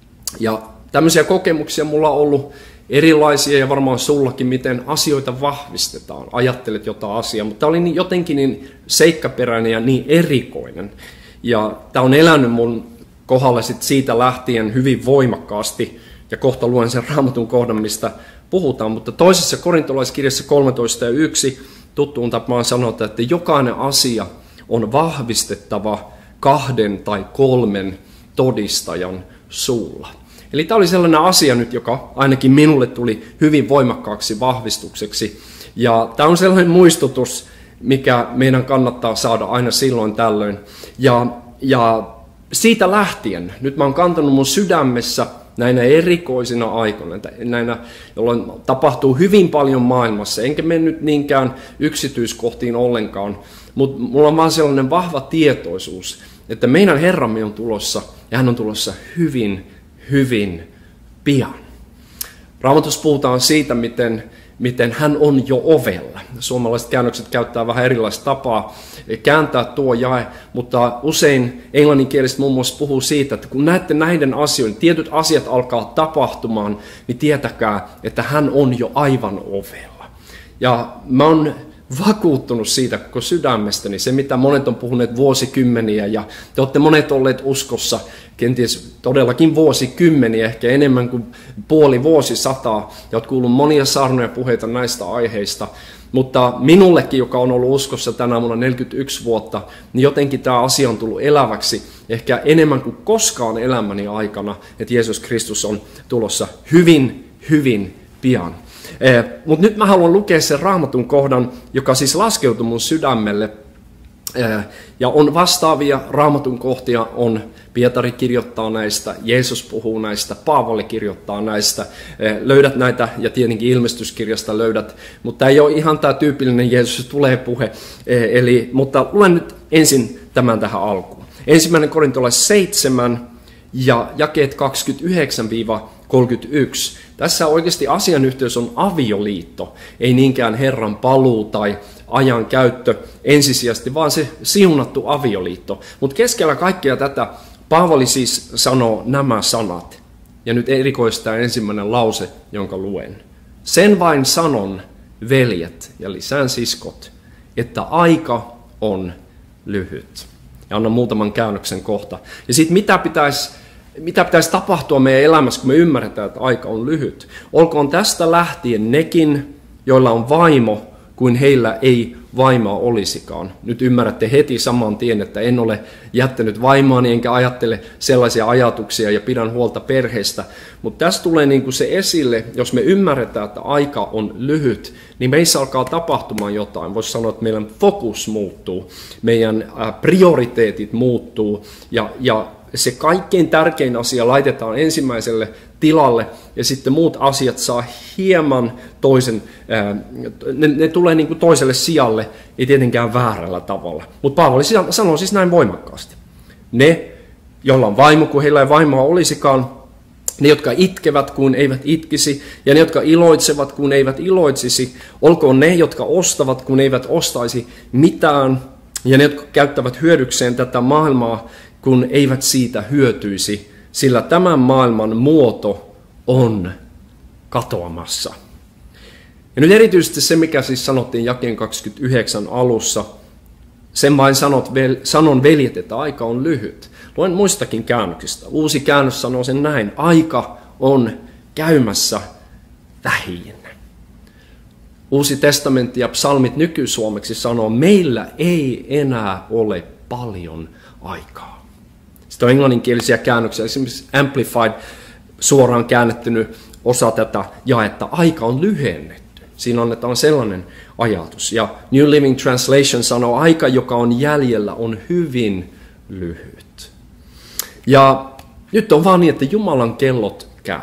Ja tämmöisiä kokemuksia mulla on ollut erilaisia ja varmaan sullakin, miten asioita vahvistetaan. Ajattelet jotain asiaa, mutta tämä oli niin, jotenkin niin seikkaperäinen ja niin erikoinen. Ja tämä on elänyt mun kohdalla sit siitä lähtien hyvin voimakkaasti, ja kohta luen sen Raamatun kohdan, mistä puhutaan, mutta toisessa korintolaiskirjassa kolmetoista ja yksi tuttuun tapaan sanota, että jokainen asia on vahvistettava kahden tai kolmen todistajan suulla. Eli tämä oli sellainen asia nyt, joka ainakin minulle tuli hyvin voimakkaaksi vahvistukseksi, ja tämä on sellainen muistutus, mikä meidän kannattaa saada aina silloin tällöin, ja, ja siitä lähtien, nyt mä oon kantanut mun sydämessä näinä erikoisina aikoina, näinä, jolloin tapahtuu hyvin paljon maailmassa, enkä mennyt niinkään yksityiskohtiin ollenkaan, mutta mulla on vaan sellainen vahva tietoisuus, että meidän Herramme on tulossa, ja hän on tulossa hyvin, hyvin pian. Raamatussa puhutaan siitä, miten, miten hän on jo ovella. Suomalaiset käännökset käyttää vähän erilaista tapaa kääntää tuo jae, mutta usein englanninkieliset muun muassa puhuu siitä, että kun näette näiden asioiden, tietyt asiat alkaa tapahtumaan, niin tietäkää, että hän on jo aivan ovella. Ja mä oon vakuuttunut siitä koko sydämestäni, se mitä monet on puhuneet vuosikymmeniä, ja te olette monet olleet uskossa, kenties todellakin vuosikymmeniä, ehkä enemmän kuin puoli vuosisataa, ja olet kuullut monia saarnoja puheita näistä aiheista, mutta minullekin, joka on ollut uskossa tänä vuonna neljäkymmentäyksi vuotta, niin jotenkin tämä asia on tullut eläväksi, ehkä enemmän kuin koskaan elämäni aikana, että Jeesus Kristus on tulossa hyvin, hyvin pian. Eh, mutta nyt mä haluan lukea sen Raamatun kohdan, joka siis laskeutui mun sydämelle. Eh, ja on vastaavia Raamatun kohtia, on Pietari kirjoittaa näistä, Jeesus puhuu näistä, Paavali kirjoittaa näistä. Eh, löydät näitä ja tietenkin ilmestyskirjasta löydät, mutta ei ole ihan tämä tyypillinen Jeesus tulee puhe. Eh, eli, mutta luen nyt ensin tämän tähän alkuun. Ensimmäinen korintolais seitsemän ja jakeet kaksikymmentäyhdeksän kolmekymmentäyksi. Tässä oikeasti asianyhteys on avioliitto, ei niinkään Herran paluu tai ajan käyttö ensisijaisesti, vaan se siunattu avioliitto. Mutta keskellä kaikkea tätä Paavali siis sanoo nämä sanat. Ja nyt erikoistaa ensimmäinen lause, jonka luen. Sen vain sanon, veljet ja lisään siskot, että aika on lyhyt. Ja annan muutaman käännöksen kohta. Ja sitten mitä pitäisi Mitä pitäisi tapahtua meidän elämässä, kun me ymmärretään, että aika on lyhyt? Olkoon tästä lähtien nekin, joilla on vaimo, kuin heillä ei vaimoa olisikaan. Nyt ymmärrätte heti saman tien, että en ole jättänyt vaimoani, enkä ajattele sellaisia ajatuksia ja pidän huolta perheestä. Mutta tässä tulee niin kuin se esille, jos me ymmärretään, että aika on lyhyt, niin meissä alkaa tapahtumaan jotain. Voisi sanoa, että meidän fokus muuttuu, meidän prioriteetit muuttuu ja, ja se kaikkein tärkein asia laitetaan ensimmäiselle tilalle ja sitten muut asiat saa hieman toisen, ne, ne tulee niin kuin toiselle sijalle, ei tietenkään väärällä tavalla. Mutta Paavali sanoo siis näin voimakkaasti. Ne, joilla on vaimo, kun heillä ei vaimoa olisikaan, ne, jotka itkevät, kun eivät itkisi, ja ne, jotka iloitsevat, kun eivät iloitsisi, olkoon ne, jotka ostavat, kun eivät ostaisi mitään, Ja ne, jotka käyttävät hyödykseen tätä maailmaa, kun eivät siitä hyötyisi, sillä tämän maailman muoto on katoamassa. Ja nyt erityisesti se, mikä siis sanottiin jakeen kaksikymmentäyhdeksän alussa, sen vain sanot, sanon veljet, että aika on lyhyt. Luen muistakin käännöksistä. Uusi käännös sanoo sen näin, aika on käymässä vähiin. Uusi testamentti ja psalmit nykysuomeksi sanoo, meillä ei enää ole paljon aikaa. Sitten on englanninkielisiä käännöksiä, esimerkiksi Amplified suoraan käännettynyt osa tätä jaetta, aika on lyhennetty. Siinä annetaan sellainen ajatus. Ja New Living Translation sanoo, aika, joka on jäljellä, on hyvin lyhyt. Ja nyt on vaan niin, että Jumalan kellot käy.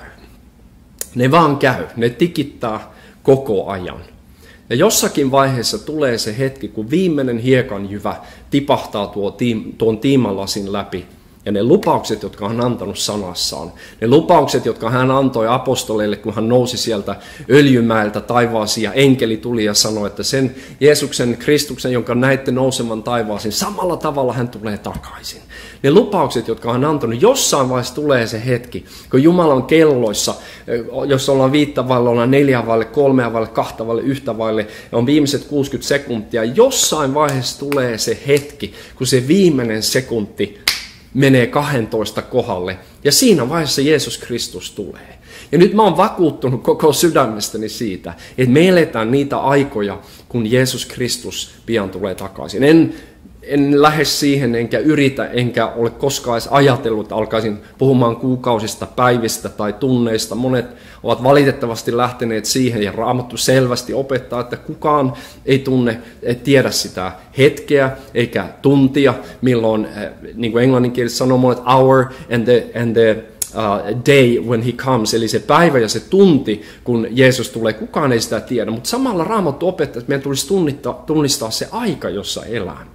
Ne vaan käy, ne tikittää koko ajan. Ja jossakin vaiheessa tulee se hetki, kun viimeinen hiekanjyvä tipahtaa tuo tiim, tuon tiimalasin läpi. Ja ne lupaukset, jotka hän on antanut sanassaan, ne lupaukset, jotka hän antoi apostoleille, kun hän nousi sieltä öljymäeltä taivaasiin, ja enkeli tuli ja sanoi, että sen Jeesuksen, Kristuksen, jonka näitte nouseman taivaasiin, samalla tavalla hän tulee takaisin. Ne lupaukset, jotka hän on antanut, jossain vaiheessa tulee se hetki, kun Jumalan kelloissa, jos ollaan viittä vaille, ollaan neljä vaille, kolmea vaille, kahta vaille, yhtä vaille, ja on viimeiset kuusikymmentä sekuntia, jossain vaiheessa tulee se hetki, kun se viimeinen sekunti menee kahdentoista kohdalle, ja siinä vaiheessa Jeesus Kristus tulee. Ja nyt mä oon vakuuttunut koko sydämestäni siitä, että me eletään niitä aikoja, kun Jeesus Kristus pian tulee takaisin. En, en lähde siihen, enkä yritä, enkä ole koskaan edes ajatellut, että alkaisin puhumaan kuukausista, päivistä tai tunneista. Monet ovat valitettavasti lähteneet siihen, ja Raamattu selvästi opettaa, että kukaan ei tunne, ei tiedä sitä hetkeä eikä tuntia, milloin, niin kuin englanninkielisesti sanoo monet, hour and the, and the uh, day when he comes, eli se päivä ja se tunti, kun Jeesus tulee, kukaan ei sitä tiedä. Mutta samalla Raamattu opettaa, että meidän tulisi tunnistaa, tunnistaa se aika, jossa elämme.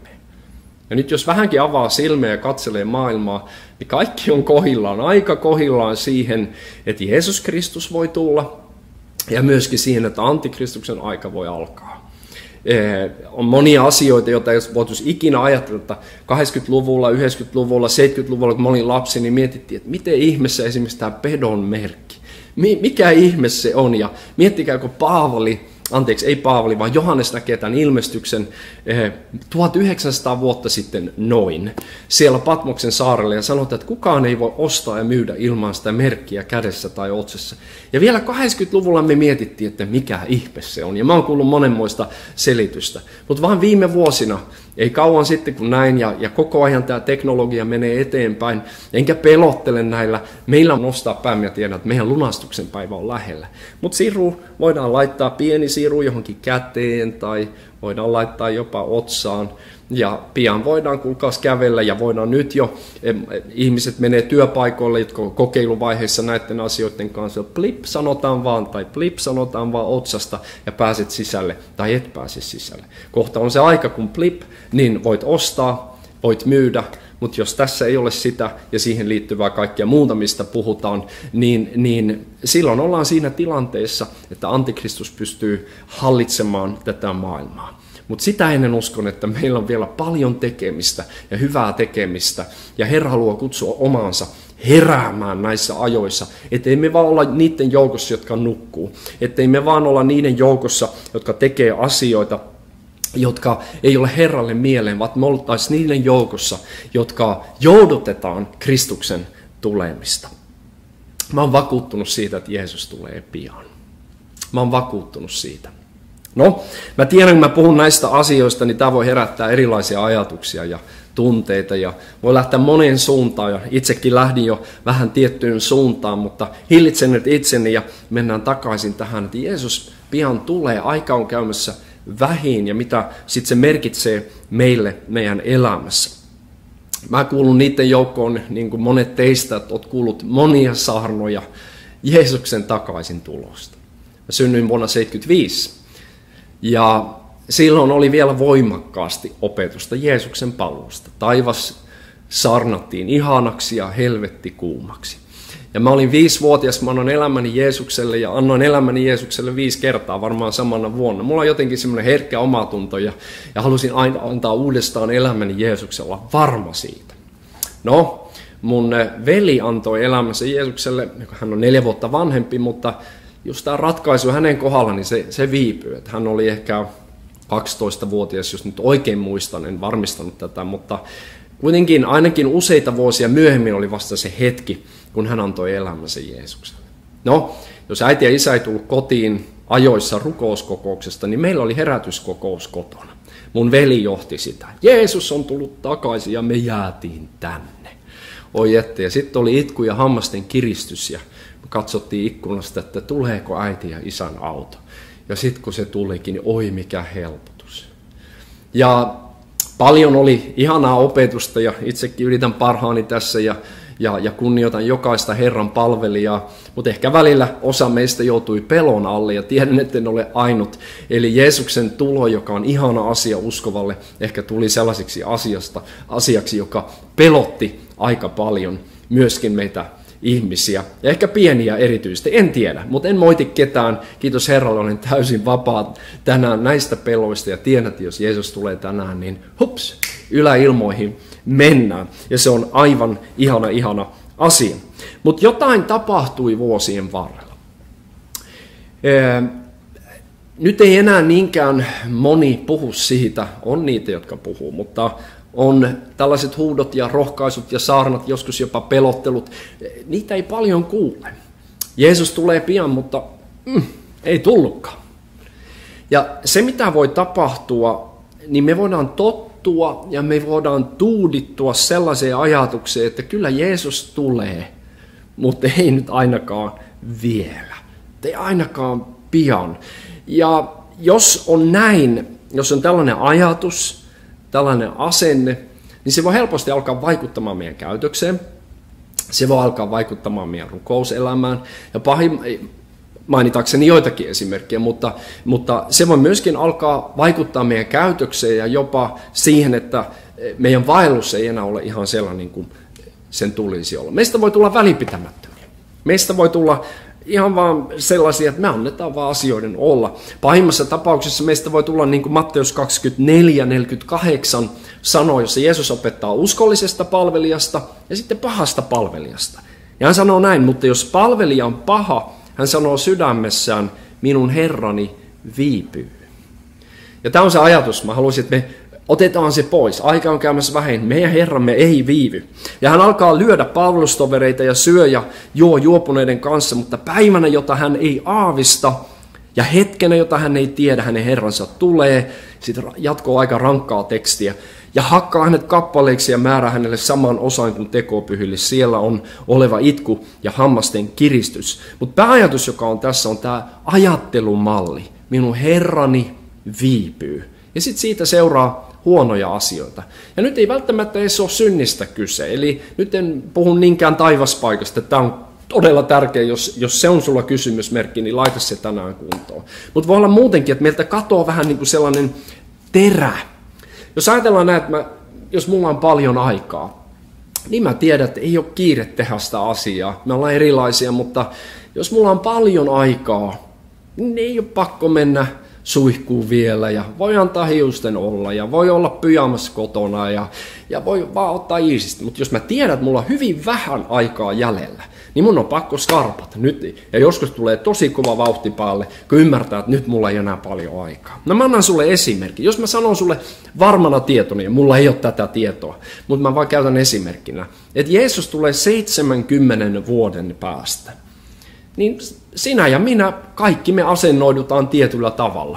Ja nyt jos vähänkin avaa silmiä ja katselee maailmaa, niin kaikki on kohillaan, aika kohillaan siihen, että Jeesus Kristus voi tulla, ja myöskin siihen, että antikristuksen aika voi alkaa. Eh, on monia asioita, joita jos voitaisiin ikinä ajatella, että kahdeksankymmentäluvulla, yhdeksänkymmentäluvulla, seitsemänkymmentäluvulla, kun mä olin lapsi, niin mietittiin, että miten ihmeessä esimerkiksi tämä pedon merkki, mikä ihme se on, ja miettikää, kun Paavali, anteeksi, ei Paavali, vaan Johannes näkee tämän ilmestyksen eh, tuhatyhdeksänsataa vuotta sitten noin siellä Patmoksen saarella, ja sanotaan, että kukaan ei voi ostaa ja myydä ilman sitä merkkiä kädessä tai otsassa. Ja vielä kahdeksankymmentäluvulla me mietittiin, että mikä ihme se on, ja mä oon kuullut monenmoista selitystä. Mutta vaan viime vuosina, ei kauan sitten kun näin, ja, ja koko ajan tämä teknologia menee eteenpäin, enkä pelottele näillä, meillä on nostaa päämme ja tiedä, että meidän lunastuksen päivä on lähellä. Mutta siru voidaan laittaa, pieni siru johonkin käteen, tai voidaan laittaa jopa otsaan, ja pian voidaan kuulkaas kävellä, ja voidaan nyt jo, ihmiset menee työpaikoille, jotka on kokeiluvaiheessa näiden asioiden kanssa, plip sanotaan vaan, tai plip sanotaan vaan otsasta, ja pääset sisälle, tai et pääse sisälle. Kohta on se aika, kun plip, niin voit ostaa, voit myydä, mutta jos tässä ei ole sitä, ja siihen liittyvää kaikkea muuta, mistä puhutaan, niin, niin silloin ollaan siinä tilanteessa, että Antikristus pystyy hallitsemaan tätä maailmaa. Mutta sitä ennen uskon, että meillä on vielä paljon tekemistä ja hyvää tekemistä, ja Herra haluaa kutsua omaansa heräämään näissä ajoissa, ettei me vaan olla niiden joukossa, jotka nukkuu, ettei me vaan olla niiden joukossa, jotka tekee asioita, jotka ei ole Herralle mieleen, vaan me oltaisiin niiden joukossa, jotka joudutetaan Kristuksen tulemista. Mä oon vakuuttunut siitä, että Jeesus tulee pian. Mä oon vakuuttunut siitä. No, mä tiedän, kun mä puhun näistä asioista, niin tämä voi herättää erilaisia ajatuksia ja tunteita ja voi lähteä moneen suuntaan. Ja itsekin lähdin jo vähän tiettyyn suuntaan, mutta hillitsen nyt itseni ja mennään takaisin tähän, että Jeesus pian tulee, aika on käymässä vähin ja mitä sitten se merkitsee meille meidän elämässä. Mä kuulun niiden joukkoon, niin kuin monet teistä, että olet kuullut monia saarnoja Jeesuksen takaisin tulosta. Mä synnyin vuonna seitsemänkymmentäviisi. Ja silloin oli vielä voimakkaasti opetusta Jeesuksen paluusta. Taivas saarnattiin ihanaksi ja helvetti kuumaksi. Ja mä olin viisivuotias, mä annoin elämäni Jeesukselle ja annoin elämäni Jeesukselle viisi kertaa varmaan samana vuonna. Mulla on jotenkin semmoinen herkkä omatunto ja, ja halusin aina antaa uudestaan elämäni Jeesuksella, varma siitä. No, mun veli antoi elämänsä Jeesukselle, hän on neljä vuotta vanhempi, mutta just tämä ratkaisu hänen kohdalla, niin se, se viipyy. Että hän oli ehkä kaksitoistavuotias, jos nyt oikein muistan, en varmistanut tätä, mutta kuitenkin ainakin useita vuosia myöhemmin oli vasta se hetki, kun hän antoi elämänsä Jeesukselle. No, jos äiti ja isä ei tullut kotiin ajoissa rukouskokouksesta, niin meillä oli herätyskokous kotona. Mun veli johti sitä. Jeesus on tullut takaisin ja me jäätiin tänne. Oi ette. Ja sitten oli itku ja hammasten kiristys ja katsottiin ikkunasta, että tuleeko äiti ja isän auto. Ja sitten kun se tulikin, niin oi mikä helpotus. Ja paljon oli ihanaa opetusta ja itsekin yritän parhaani tässä ja, ja, ja kunnioitan jokaista Herran palvelijaa. Mutta ehkä välillä osa meistä joutui pelon alle ja tiedän, että en ole ainut. Eli Jeesuksen tulo, joka on ihana asia uskovalle, ehkä tuli sellaiseksi asiasta, asiaksi, joka pelotti aika paljon myöskin meitä ihmisiä, ja ehkä pieniä erityisesti, en tiedä, mutta en moiti ketään. Kiitos Herralle, olen täysin vapaa tänään näistä peloista, ja tiedän, että jos Jeesus tulee tänään, niin hups, yläilmoihin mennään, ja se on aivan ihana, ihana asia. Mutta jotain tapahtui vuosien varrella. Ee, nyt ei enää niinkään moni puhu siitä, on niitä, jotka puhuu, mutta on tällaiset huudot ja rohkaisut ja saarnat, joskus jopa pelottelut. Niitä ei paljon kuule. Jeesus tulee pian, mutta mm, ei tullutkaan. Ja se, mitä voi tapahtua, niin me voidaan tottua ja me voidaan tuudittua sellaiseen ajatukseen, että kyllä Jeesus tulee, mutta ei nyt ainakaan vielä. Ei ainakaan pian. Ja jos on näin, jos on tällainen ajatus, tällainen asenne, niin se voi helposti alkaa vaikuttamaan meidän käytökseen. Se voi alkaa vaikuttamaan meidän rukouselämään. Ja pahin, mainitakseni joitakin esimerkkejä, mutta, mutta se voi myöskin alkaa vaikuttaa meidän käytökseen ja jopa siihen, että meidän vaellus ei enää ole ihan sellainen kuin sen tulisi olla. Meistä voi tulla välinpitämättömiä. Meistä voi tulla ihan vaan sellaisia, että me annetaan vaan asioiden olla. Pahimmassa tapauksessa meistä voi tulla niin kuin Matteus kaksikymmentäneljä neljäkymmentäkahdeksan sanoo, jossa Jeesus opettaa uskollisesta palvelijasta ja sitten pahasta palvelijasta. Ja hän sanoo näin, mutta jos palvelija on paha, hän sanoo sydämessään, minun Herrani viipyy. Ja tämä on se ajatus, mä haluaisin, että me otetaan se pois. Aika on käymässä vähin. Meidän Herramme ei viivy. Ja hän alkaa lyödä palvelustovereita ja syö ja juo juopuneiden kanssa, mutta päivänä, jota hän ei aavista, ja hetkenä, jota hän ei tiedä, hänen Herransa tulee. Sitten jatkoo aika rankkaa tekstiä. Ja hakkaa hänet kappaleiksi ja määrää hänelle saman osan kuin tekopyhille. Siellä on oleva itku ja hammasten kiristys. Mutta pääajatus, joka on tässä, on tämä ajattelumalli. Minun Herrani viipyy. Ja sitten siitä seuraa huonoja asioita. Ja nyt ei välttämättä edes ole synnistä kyse. Eli nyt en puhu niinkään taivaspaikasta. Tämä on todella tärkeä, jos, jos se on sulla kysymysmerkki, niin laita se tänään kuntoon. Mutta voi olla muutenkin, että meiltä katoaa vähän niin kuin sellainen terä. Jos ajatellaan näin, että mä, jos mulla on paljon aikaa, niin mä tiedän, että ei ole kiire tehdä sitä asiaa. Me ollaan erilaisia, mutta jos mulla on paljon aikaa, niin ei ole pakko mennä suihkuu vielä ja voi antaa hiusten olla ja voi olla pyjamassa kotona ja, ja voi vaan ottaa iisisti. Mutta jos mä tiedän, että mulla on hyvin vähän aikaa jäljellä, niin mun on pakko skarpata nyt. Ja joskus tulee tosi kova vauhti päälle, kun ymmärtää, että nyt mulla ei enää paljon aikaa. No mä annan sulle esimerkki. Jos mä sanon sulle varmana tietona, ja mulla ei ole tätä tietoa, mutta mä vaan käytän esimerkkinä, että Jeesus tulee seitsemänkymmenen vuoden päästä. Niin sinä ja minä, kaikki me asennoidutaan tietyllä tavalla.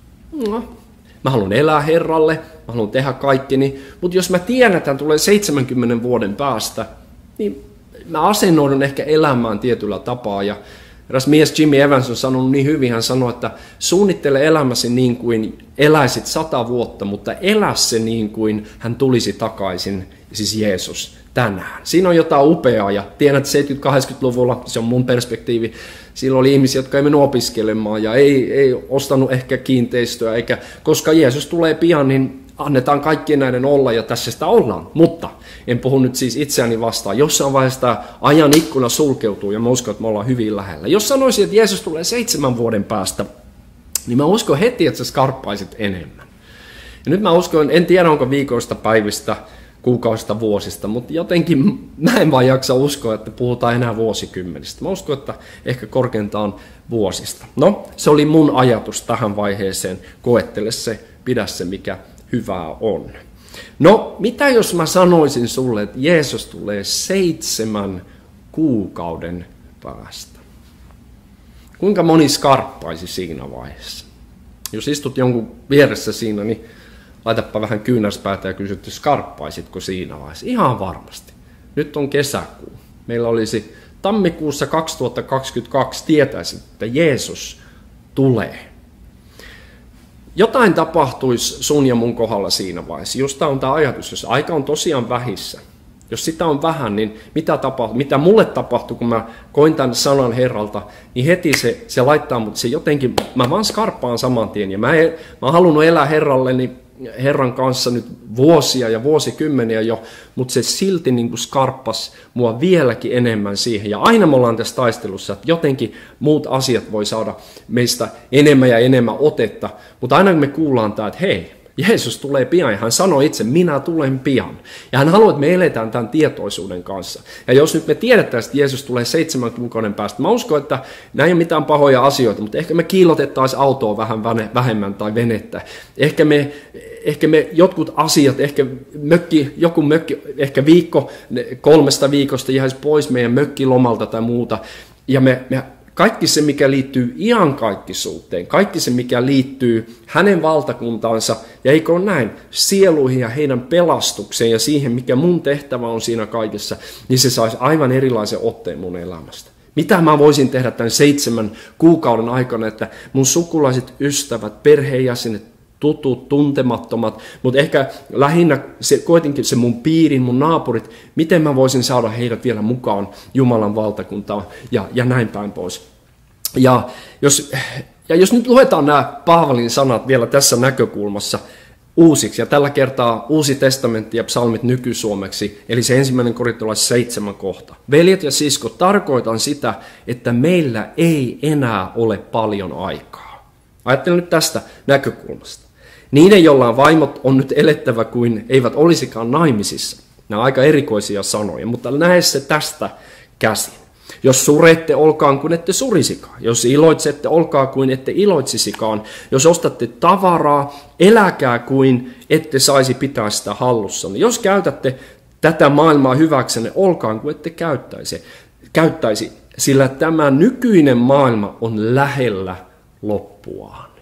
No, mä haluan elää Herralle, mä haluan tehdä kaikkeni, mutta jos mä tiedän, että hän tulee seitsemänkymmenen vuoden päästä, niin mä asennoidun ehkä elämään tietyllä tapaa. Ja eräs mies Jimmy Evans on sanonut niin hyvin, hän sanoi, että suunnittele elämäsi niin kuin eläisit sata vuotta, mutta elä se niin kuin hän tulisi takaisin, siis Jeesus, tänään. Siinä on jotain upeaa ja tiedän, että seitsemänkymmentä-kahdeksankymmentäluvulla, se on mun perspektiivi, silloin oli ihmisiä, jotka ei mennyt opiskelemaan ja ei, ei ostanut ehkä kiinteistöä, eikä, koska Jeesus tulee pian, niin annetaan kaikkien näiden olla ja tässä sitä ollaan. Mutta en puhu nyt siis itseäni vastaan. Jossain vaiheessa tämä ajan ikkuna sulkeutuu ja mä uskon, että me ollaan hyvin lähellä. Jos sanoisin, että Jeesus tulee seitsemän vuoden päästä, niin mä uskon heti, että sä skarppaisit enemmän. Ja nyt mä uskon, en tiedä onko viikoista, päivistä, kuukausista, vuosista, mutta jotenkin mä en vaan jaksa uskoa, että puhutaan enää vuosikymmenistä. Mä uskon, että ehkä korkeintaan vuosista. No, se oli mun ajatus tähän vaiheeseen. Koettele se, pidä se, mikä hyvää on. No, mitä jos mä sanoisin sulle, että Jeesus tulee seitsemän kuukauden päästä? Kuinka moni skarppaisi siinä vaiheessa? Jos istut jonkun vieressä siinä, niin laitapa vähän kyynärspäätä ja kysy, että skarppaisitko siinä vaiheessa? Ihan varmasti. Nyt on kesäkuu. Meillä olisi tammikuussa kaksituhattakaksikymmentäkaksi tietäisi, että Jeesus tulee. Jotain tapahtuisi sun ja mun kohdalla siinä vaiheessa. Jos tämä on tämä ajatus, jos aika on tosiaan vähissä, jos sitä on vähän, niin mitä, tapahtuu, mitä mulle tapahtuu, kun mä koin tämän sanan Herralta, niin heti se, se laittaa mut se jotenkin, mä vaan skarppaan saman tien. Ja mä, mä oon halunnut elää Herralleni, Herran kanssa nyt vuosia ja vuosikymmeniä jo, mutta se silti niin kuin skarppasi mua vieläkin enemmän siihen. Ja aina me ollaan tässä taistelussa, että jotenkin muut asiat voi saada meistä enemmän ja enemmän otetta, mutta aina kun me kuullaan tämä, että hei, Jeesus tulee pian ja hän sanoi itse, minä tulen pian. Ja hän haluaa, että me eletään tämän tietoisuuden kanssa. Ja jos nyt me tiedetään, että Jeesus tulee seitsemän kuukauden päästä, mä uskon, että nämä ei ole mitään pahoja asioita, mutta ehkä me kiilotettaisiin autoa vähän vähemmän tai venettä. Ehkä me, ehkä me jotkut asiat, ehkä mökki, joku mökki, ehkä viikko, kolmesta viikosta jäisi pois meidän mökkilomalta tai muuta. Ja me, me kaikki se, mikä liittyy iankaikkisuuteen, kaikki se, mikä liittyy hänen valtakuntaansa, ja eikö ole näin, sieluihin ja heidän pelastukseen ja siihen, mikä mun tehtävä on siinä kaikessa, niin se saisi aivan erilaisen otteen mun elämästä. Mitä mä voisin tehdä tämän seitsemän kuukauden aikana, että mun sukulaiset, ystävät, perheenjäsenet, tutut, tuntemattomat, mutta ehkä lähinnä se, koitinkin se mun piirin, mun naapurit, miten mä voisin saada heidät vielä mukaan Jumalan valtakuntaan ja, ja näin päin pois. Ja jos, ja jos nyt luetaan nämä Paavalin sanat vielä tässä näkökulmassa uusiksi, ja tällä kertaa Uusi testamentti ja psalmit nykysuomeksi, eli se ensimmäinen korintolais seitsemän kohta. Veljet ja siskot, tarkoitan sitä, että meillä ei enää ole paljon aikaa. Ajattelen nyt tästä näkökulmasta. Niiden, joilla on vaimot, on nyt elettävä kuin eivät olisikaan naimisissa. Nämä on aika erikoisia sanoja, mutta näe se tästä käsin. Jos surette, olkaan kuin ette surisikaan. Jos iloitsette, olkaa kuin ette iloitsisikaan. Jos ostatte tavaraa, eläkää kuin ette saisi pitää sitä hallussanne. Jos käytätte tätä maailmaa hyväksenne, olkaan kuin ette käyttäisi. käyttäisi, sillä tämä nykyinen maailma on lähellä loppuaan.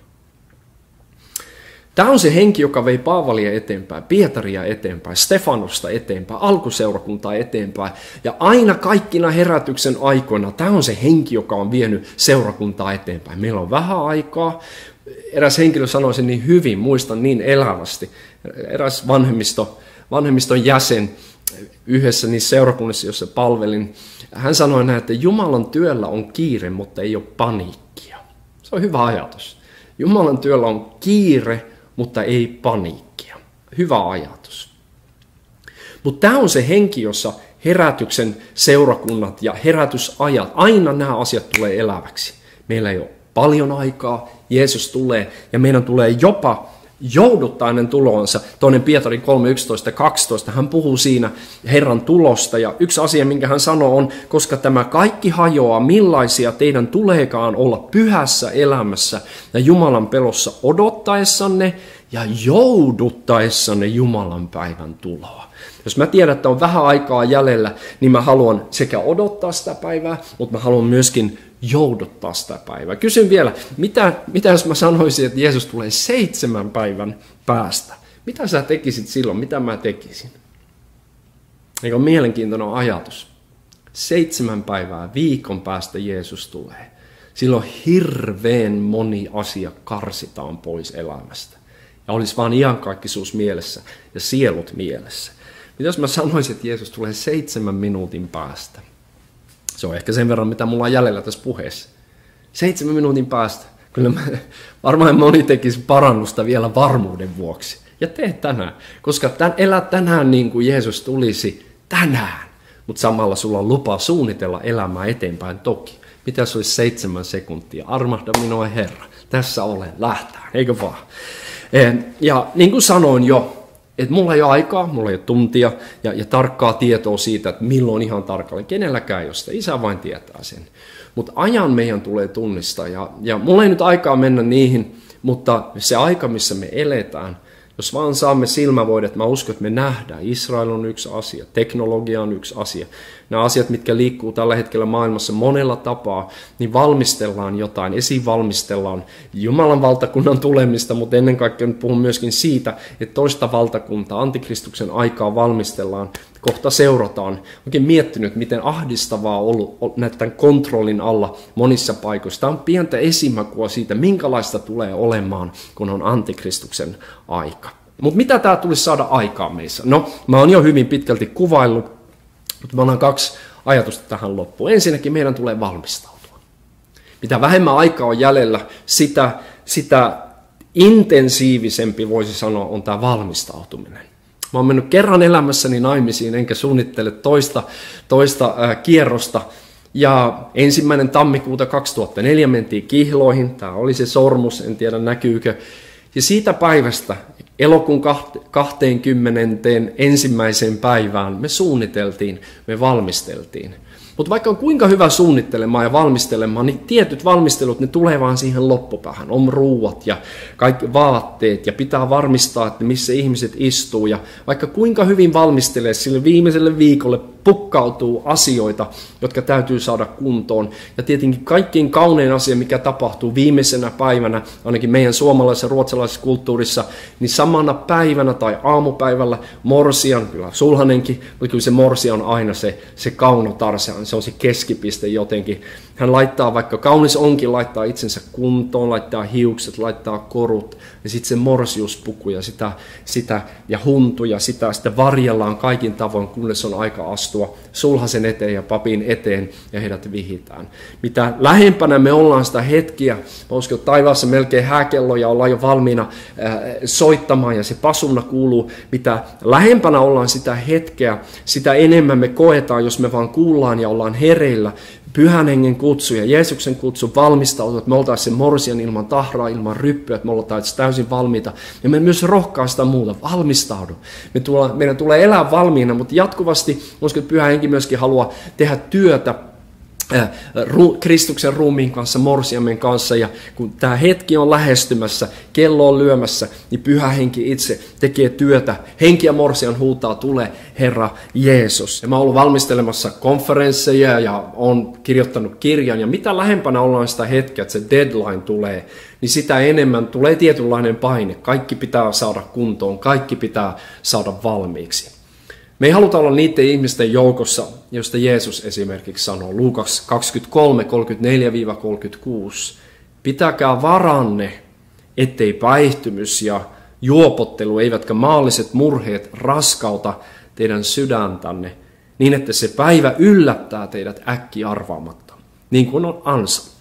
Tämä on se henki, joka vei Paavalia eteenpäin, Pietaria eteenpäin, Stefanosta eteenpäin, alkuseurakuntaa eteenpäin. Ja aina kaikkina herätyksen aikoina tämä on se henki, joka on vienyt seurakuntaa eteenpäin. Meillä on vähän aikaa. Eräs henkilö sanoi sen niin hyvin, muistan niin elävästi. Eräs vanhemmisto, vanhemmiston jäsen yhdessä niissä seurakunnissa, jossa palvelin, hän sanoi näin, että Jumalan työllä on kiire, mutta ei ole paniikkia. Se on hyvä ajatus. Jumalan työllä on kiire, mutta ei paniikkia. Hyvä ajatus. Mutta tämä on se henki, jossa herätyksen seurakunnat ja herätysajat, aina nämä asiat tulee eläväksi. Meillä ei ole paljon aikaa, Jeesus tulee ja meidän tulee jopa jouduttaa hänen tuloonsa. Toinen Pietarin kolme, yksitoista, kaksitoista, hän puhuu siinä Herran tulosta. Ja yksi asia, minkä hän sanoo on, koska tämä kaikki hajoaa, millaisia teidän tuleekaan olla pyhässä elämässä ja Jumalan pelossa odottaessanne ja jouduttaessanne Jumalan päivän tuloa. Jos mä tiedän, että on vähän aikaa jäljellä, niin mä haluan sekä odottaa sitä päivää, mutta mä haluan myöskin jouduttaa sitä päivää. Kysyn vielä, mitä, mitä jos mä sanoisin, että Jeesus tulee seitsemän päivän päästä? Mitä sä tekisit silloin? Mitä mä tekisin? Eikö ole mielenkiintoinen ajatus? Seitsemän päivää, viikon päästä Jeesus tulee. Silloin hirveän moni asia karsitaan pois elämästä. Ja olisi vaan iankaikkisuus mielessä ja sielut mielessä. Mitä jos mä sanoisin, että Jeesus tulee seitsemän minuutin päästä? Se on ehkä sen verran, mitä mulla on jäljellä tässä puheessa. Seitsemän minuutin päästä. Kyllä mä, varmaan moni tekisi parannusta vielä varmuuden vuoksi. Ja tee tänään, koska tän, elä tänään niin kuin Jeesus tulisi tänään. Mutta samalla sulla on lupa suunnitella elämää eteenpäin toki. Mitä se olisi seitsemän sekuntia? Armahda minua Herra. Tässä olen, lähtään, eikö vaan? Ja niin kuin sanoin jo, että mulla ei ole aikaa, mulla ei ole tuntia ja, ja tarkkaa tietoa siitä, että milloin ihan tarkalleen. Kenelläkään ei ole sitä, Isä vain tietää sen. Mutta ajan meidän tulee tunnistaa ja, ja mulla ei nyt aikaa mennä niihin, mutta se aika, missä me eletään, jos vaan saamme silmävoidet, mä uskon, että me nähdään. Israel on yksi asia, teknologia on yksi asia. Nämä asiat, mitkä liikkuu tällä hetkellä maailmassa monella tapaa, niin valmistellaan jotain, esivalmistellaan Jumalan valtakunnan tulemista, mutta ennen kaikkea nyt puhun myöskin siitä, että toista valtakuntaa, antikristuksen aikaa valmistellaan, kohta seurataan. Oikein miettinyt, miten ahdistavaa on ollut näiden kontrollin alla monissa paikoissa. Tämä on pientä esimakua siitä, minkälaista tulee olemaan, kun on antikristuksen aika. Mutta mitä tämä tulisi saada aikaan meissä? No, mä oon jo hyvin pitkälti kuvaillut, mutta mä annan kaksi ajatusta tähän loppuun. Ensinnäkin meidän tulee valmistautua. Mitä vähemmän aikaa on jäljellä, sitä, sitä intensiivisempi, voisi sanoa, on tämä valmistautuminen. Mä oon mennyt kerran elämässäni naimisiin, enkä suunnittele toista, toista ää, kierrosta. Ja ensimmäinen tammikuuta kaksituhattaneljä mentiin Kihloihin. Tämä oli se sormus, en tiedä näkyykö. Ja siitä päivästä, elokuun kaksikymmentä ensimmäiseen päivään, me suunniteltiin, me valmisteltiin. Mutta vaikka on kuinka hyvä suunnittelemaan ja valmistelemaan, niin tietyt valmistelut, ne tulee vaan siihen loppupäähän. On ruuat ja kaikki vaatteet ja pitää varmistaa, että missä ihmiset istuu. Ja vaikka kuinka hyvin valmistelee, sille viimeiselle viikolle pukkautuu asioita, jotka täytyy saada kuntoon. Ja tietenkin kaikkein kaunein asia, mikä tapahtuu viimeisenä päivänä, ainakin meidän suomalaisessa ja ruotsalaisessa kulttuurissa, niin samana päivänä tai aamupäivällä morsian, kyllä sulhanenkin, mutta kyllä se morsia on aina se, se kaunotar, se on se keskipiste jotenkin. Hän laittaa, vaikka kaunis onkin, laittaa itsensä kuntoon, laittaa hiukset, laittaa korut ja sitten se morsiuspuku ja sitä, sitä ja huntu ja sitä sitten varjellaan kaikin tavoin, kunnes on aika astua sulhasen eteen ja papin eteen ja heidät vihitään. Mitä lähempänä me ollaan sitä hetkiä, mä uskon, että taivaassa melkein hääkello ja ollaan jo valmiina äh, soittamaan ja se pasuna kuuluu. Mitä lähempänä ollaan sitä hetkeä, sitä enemmän me koetaan, jos me vaan kuullaan ja ollaan hereillä. Pyhän hengen kutsu ja Jeesuksen kutsu valmistautua, että me oltaisiin se morsian ilman tahraa, ilman ryppyä, että me oltaisiin täysin valmiita. Ja me myös rohkaista muuta, valmistaudu. Me tulla, meidän tulee elää valmiina, mutta jatkuvasti, uskon, että Pyhä henki myöskin haluaa tehdä työtä äh, ru, Kristuksen ruumiin kanssa, morsiamen kanssa. Ja kun tämä hetki on lähestymässä, kello on lyömässä, niin Pyhä henki itse tekee työtä. Henki ja morsian huutaa, tule Herra Jeesus. Ja mä oon ollut valmistelemassa konferensseja ja oon kirjoittanut kirjan. Ja mitä lähempänä ollaan sitä hetkeä, että se deadline tulee, niin sitä enemmän tulee tietynlainen paine. Kaikki pitää saada kuntoon, kaikki pitää saada valmiiksi. Me ei haluta olla niiden ihmisten joukossa, joista Jeesus esimerkiksi sanoo, Luukas kaksikymmentäkolme, kolmekymmentäneljä kolmekymmentäkuusi. Pitäkää varanne, ettei päihtymys ja juopottelu, eivätkä maalliset murheet raskauta teidän sydäntänne, niin että se päivä yllättää teidät äkki arvaamatta, niin kuin on ansa.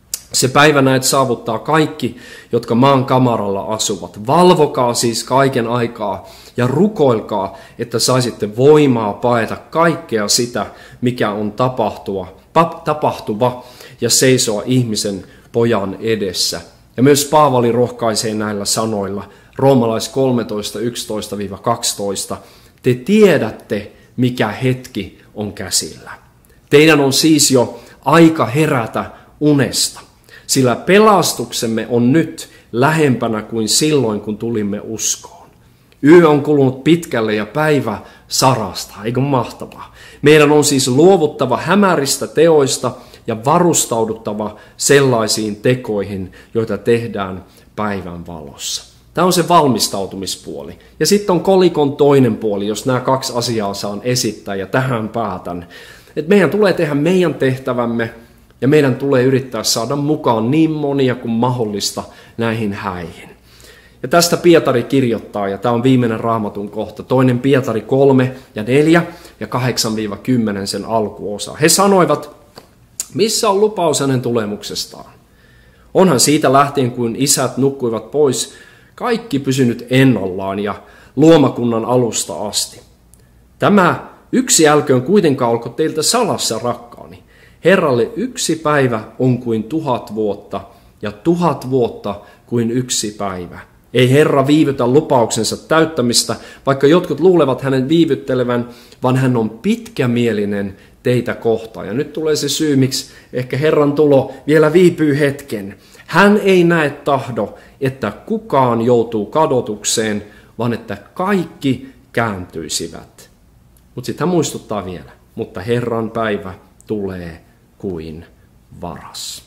Se päivä näet saavuttaa kaikki, jotka maan kamaralla asuvat. Valvokaa siis kaiken aikaa ja rukoilkaa, että saisitte voimaa paeta kaikkea sitä, mikä on tapahtuva, tapahtuva ja seisoa ihmisen pojan edessä. Ja myös Paavali rohkaisee näillä sanoilla, Roomalais kolmetoista, yksitoista kaksitoista. Te tiedätte, mikä hetki on käsillä. Teidän on siis jo aika herätä unesta, sillä pelastuksemme on nyt lähempänä kuin silloin, kun tulimme uskoon. Yö on kulunut pitkälle ja päivä sarasta, eikö mahtavaa? Meidän on siis luovuttava hämäristä teoista ja varustauduttava sellaisiin tekoihin, joita tehdään päivän valossa. Tämä on se valmistautumispuoli. Ja sitten on kolikon toinen puoli, jos nämä kaksi asiaa saan esittää ja tähän päätän. Että meidän tulee tehdä meidän tehtävämme ja meidän tulee yrittää saada mukaan niin monia kuin mahdollista näihin häihin. Ja tästä Pietari kirjoittaa, ja tämä on viimeinen Raamatun kohta, toinen Pietari kolme ja neljä ja kahdeksan kymmenen sen alkuosa. He sanoivat, missä on lupaus hänen tulemuksestaan? Onhan siitä lähtien, kun isät nukkuivat pois Kaikki pysynyt ennallaan ja luomakunnan alusta asti. Tämä yksi älköön kuitenkaan olko teiltä salassa, rakkaani. Herralle yksi päivä on kuin tuhat vuotta, ja tuhat vuotta kuin yksi päivä. Ei Herra viivytä lupauksensa täyttämistä, vaikka jotkut luulevat hänen viivyttelevän, vaan hän on pitkämielinen teitä kohtaan. Ja nyt tulee se syy, miksi ehkä Herran tulo vielä viipyy hetken. Hän ei näe tahdo, että kukaan joutuu kadotukseen, vaan että kaikki kääntyisivät. Mutta sitten hän muistuttaa vielä, mutta Herran päivä tulee kuin varas.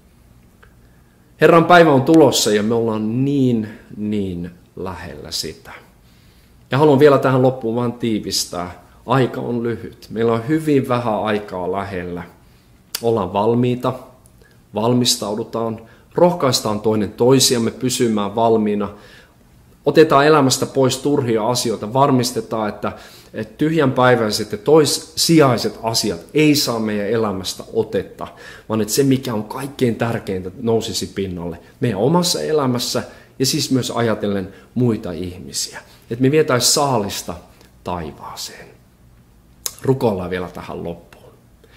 Herran päivä on tulossa ja me ollaan niin, niin lähellä sitä. Ja haluan vielä tähän loppuun vaan tiivistää. Aika on lyhyt. Meillä on hyvin vähän aikaa lähellä. Ollaan valmiita, valmistaudutaan, rohkaistaan toinen toisiamme pysymään valmiina. Otetaan elämästä pois turhia asioita, varmistetaan, että tyhjänpäiväiset ja toissijaiset asiat ei saa meidän elämästä otetta, vaan että se, mikä on kaikkein tärkeintä, nousisi pinnalle meidän omassa elämässä ja siis myös ajatellen muita ihmisiä. Että me vietäisiin saalista taivaaseen. Rukoillaan vielä tähän loppuun.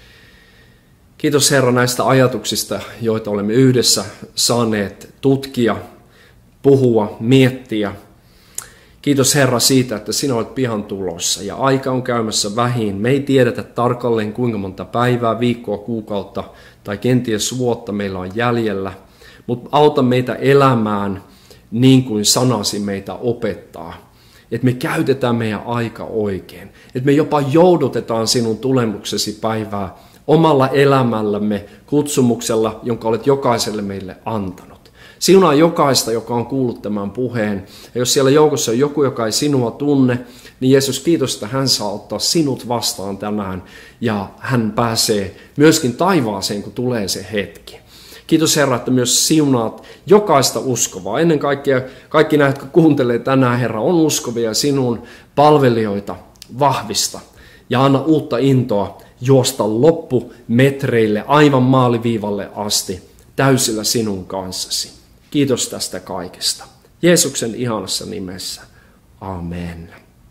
Kiitos Herra näistä ajatuksista, joita olemme yhdessä saaneet tutkia, puhua, miettiä. Kiitos Herra siitä, että sinä olet pian tulossa ja aika on käymässä vähin. Me ei tiedetä tarkalleen kuinka monta päivää, viikkoa, kuukautta tai kenties vuotta meillä on jäljellä, mutta auta meitä elämään niin kuin sanasi meitä opettaa. Että me käytetään meidän aika oikein. Että me jopa joudutetaan sinun tulemuksesi päivää omalla elämällämme, kutsumuksella, jonka olet jokaiselle meille antanut. Siunaa jokaista, joka on kuullut tämän puheen. Ja jos siellä joukossa on joku, joka ei sinua tunne, niin Jeesus, kiitos, että hän saa ottaa sinut vastaan tänään. Ja hän pääsee myöskin taivaaseen, kun tulee se hetki. Kiitos Herra, että myös siunaat jokaista uskovaa. Ennen kaikkea kaikki nämä, jotka kuuntelee tänään, Herra, on uskovia sinun palvelijoita, vahvista. Ja anna uutta intoa juosta loppumetreille aivan maaliviivalle asti täysillä sinun kanssasi. Kiitos tästä kaikesta. Jeesuksen ihanassa nimessä. Amen.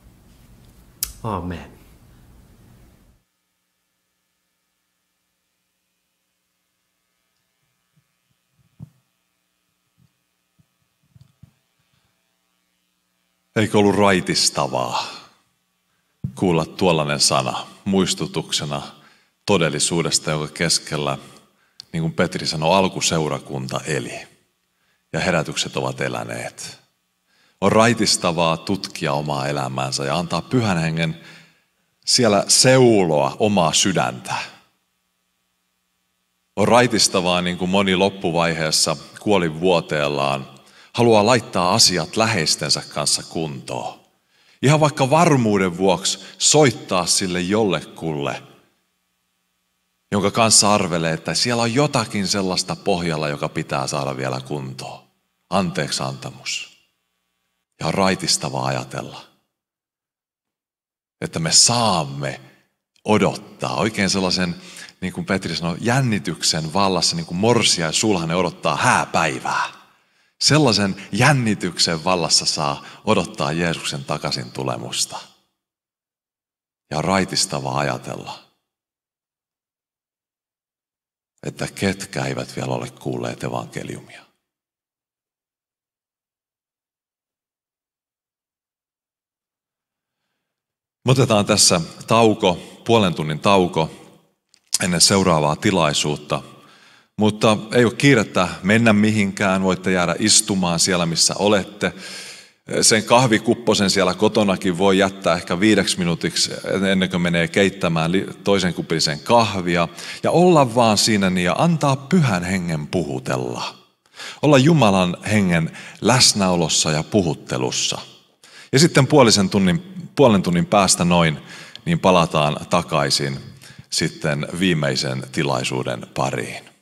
Amen. Eikö ollut raitistavaa kuulla tuollainen sana muistutuksena todellisuudesta, jonka keskellä, niin kuin Petri sanoi, alkuseurakunta eli ja herätykset ovat eläneet. On raitistavaa tutkia omaa elämäänsä ja antaa Pyhän Hengen siellä seuloa omaa sydäntä. On raitistavaa, niin kuin moni loppuvaiheessa kuolinvuoteellaan haluaa laittaa asiat läheistensä kanssa kuntoon. Ihan vaikka varmuuden vuoksi soittaa sille jollekulle, jonka kanssa arvelee, että siellä on jotakin sellaista pohjalla, joka pitää saada vielä kuntoon. Anteeksi antamus. Ja on raitistavaa ajatella, että me saamme odottaa oikein sellaisen, niin kuin Petri sanoi, jännityksen vallassa, niin kuin morsia ja sulhanen odottaa hääpäivää. Sellaisen jännityksen vallassa saa odottaa Jeesuksen takaisin tulemusta. Ja on raitistavaa ajatella, että ketkä eivät vielä ole kuulleet evankeliumia. Me otetaan tässä tauko, puolen tunnin tauko ennen seuraavaa tilaisuutta. Mutta ei ole kiirettä mennä mihinkään, voitte jäädä istumaan siellä, missä olette. Sen kahvikupposen siellä kotonakin voi jättää ehkä viideksi minuutiksi ennen kuin menee keittämään toisen kupillisen kahvia. Ja olla vaan siinä niin ja antaa Pyhän Hengen puhutella. Olla Jumalan Hengen läsnäolossa ja puhuttelussa. Ja sitten puolisen tunnin, puolen tunnin päästä noin, niin palataan takaisin sitten viimeisen tilaisuuden pariin.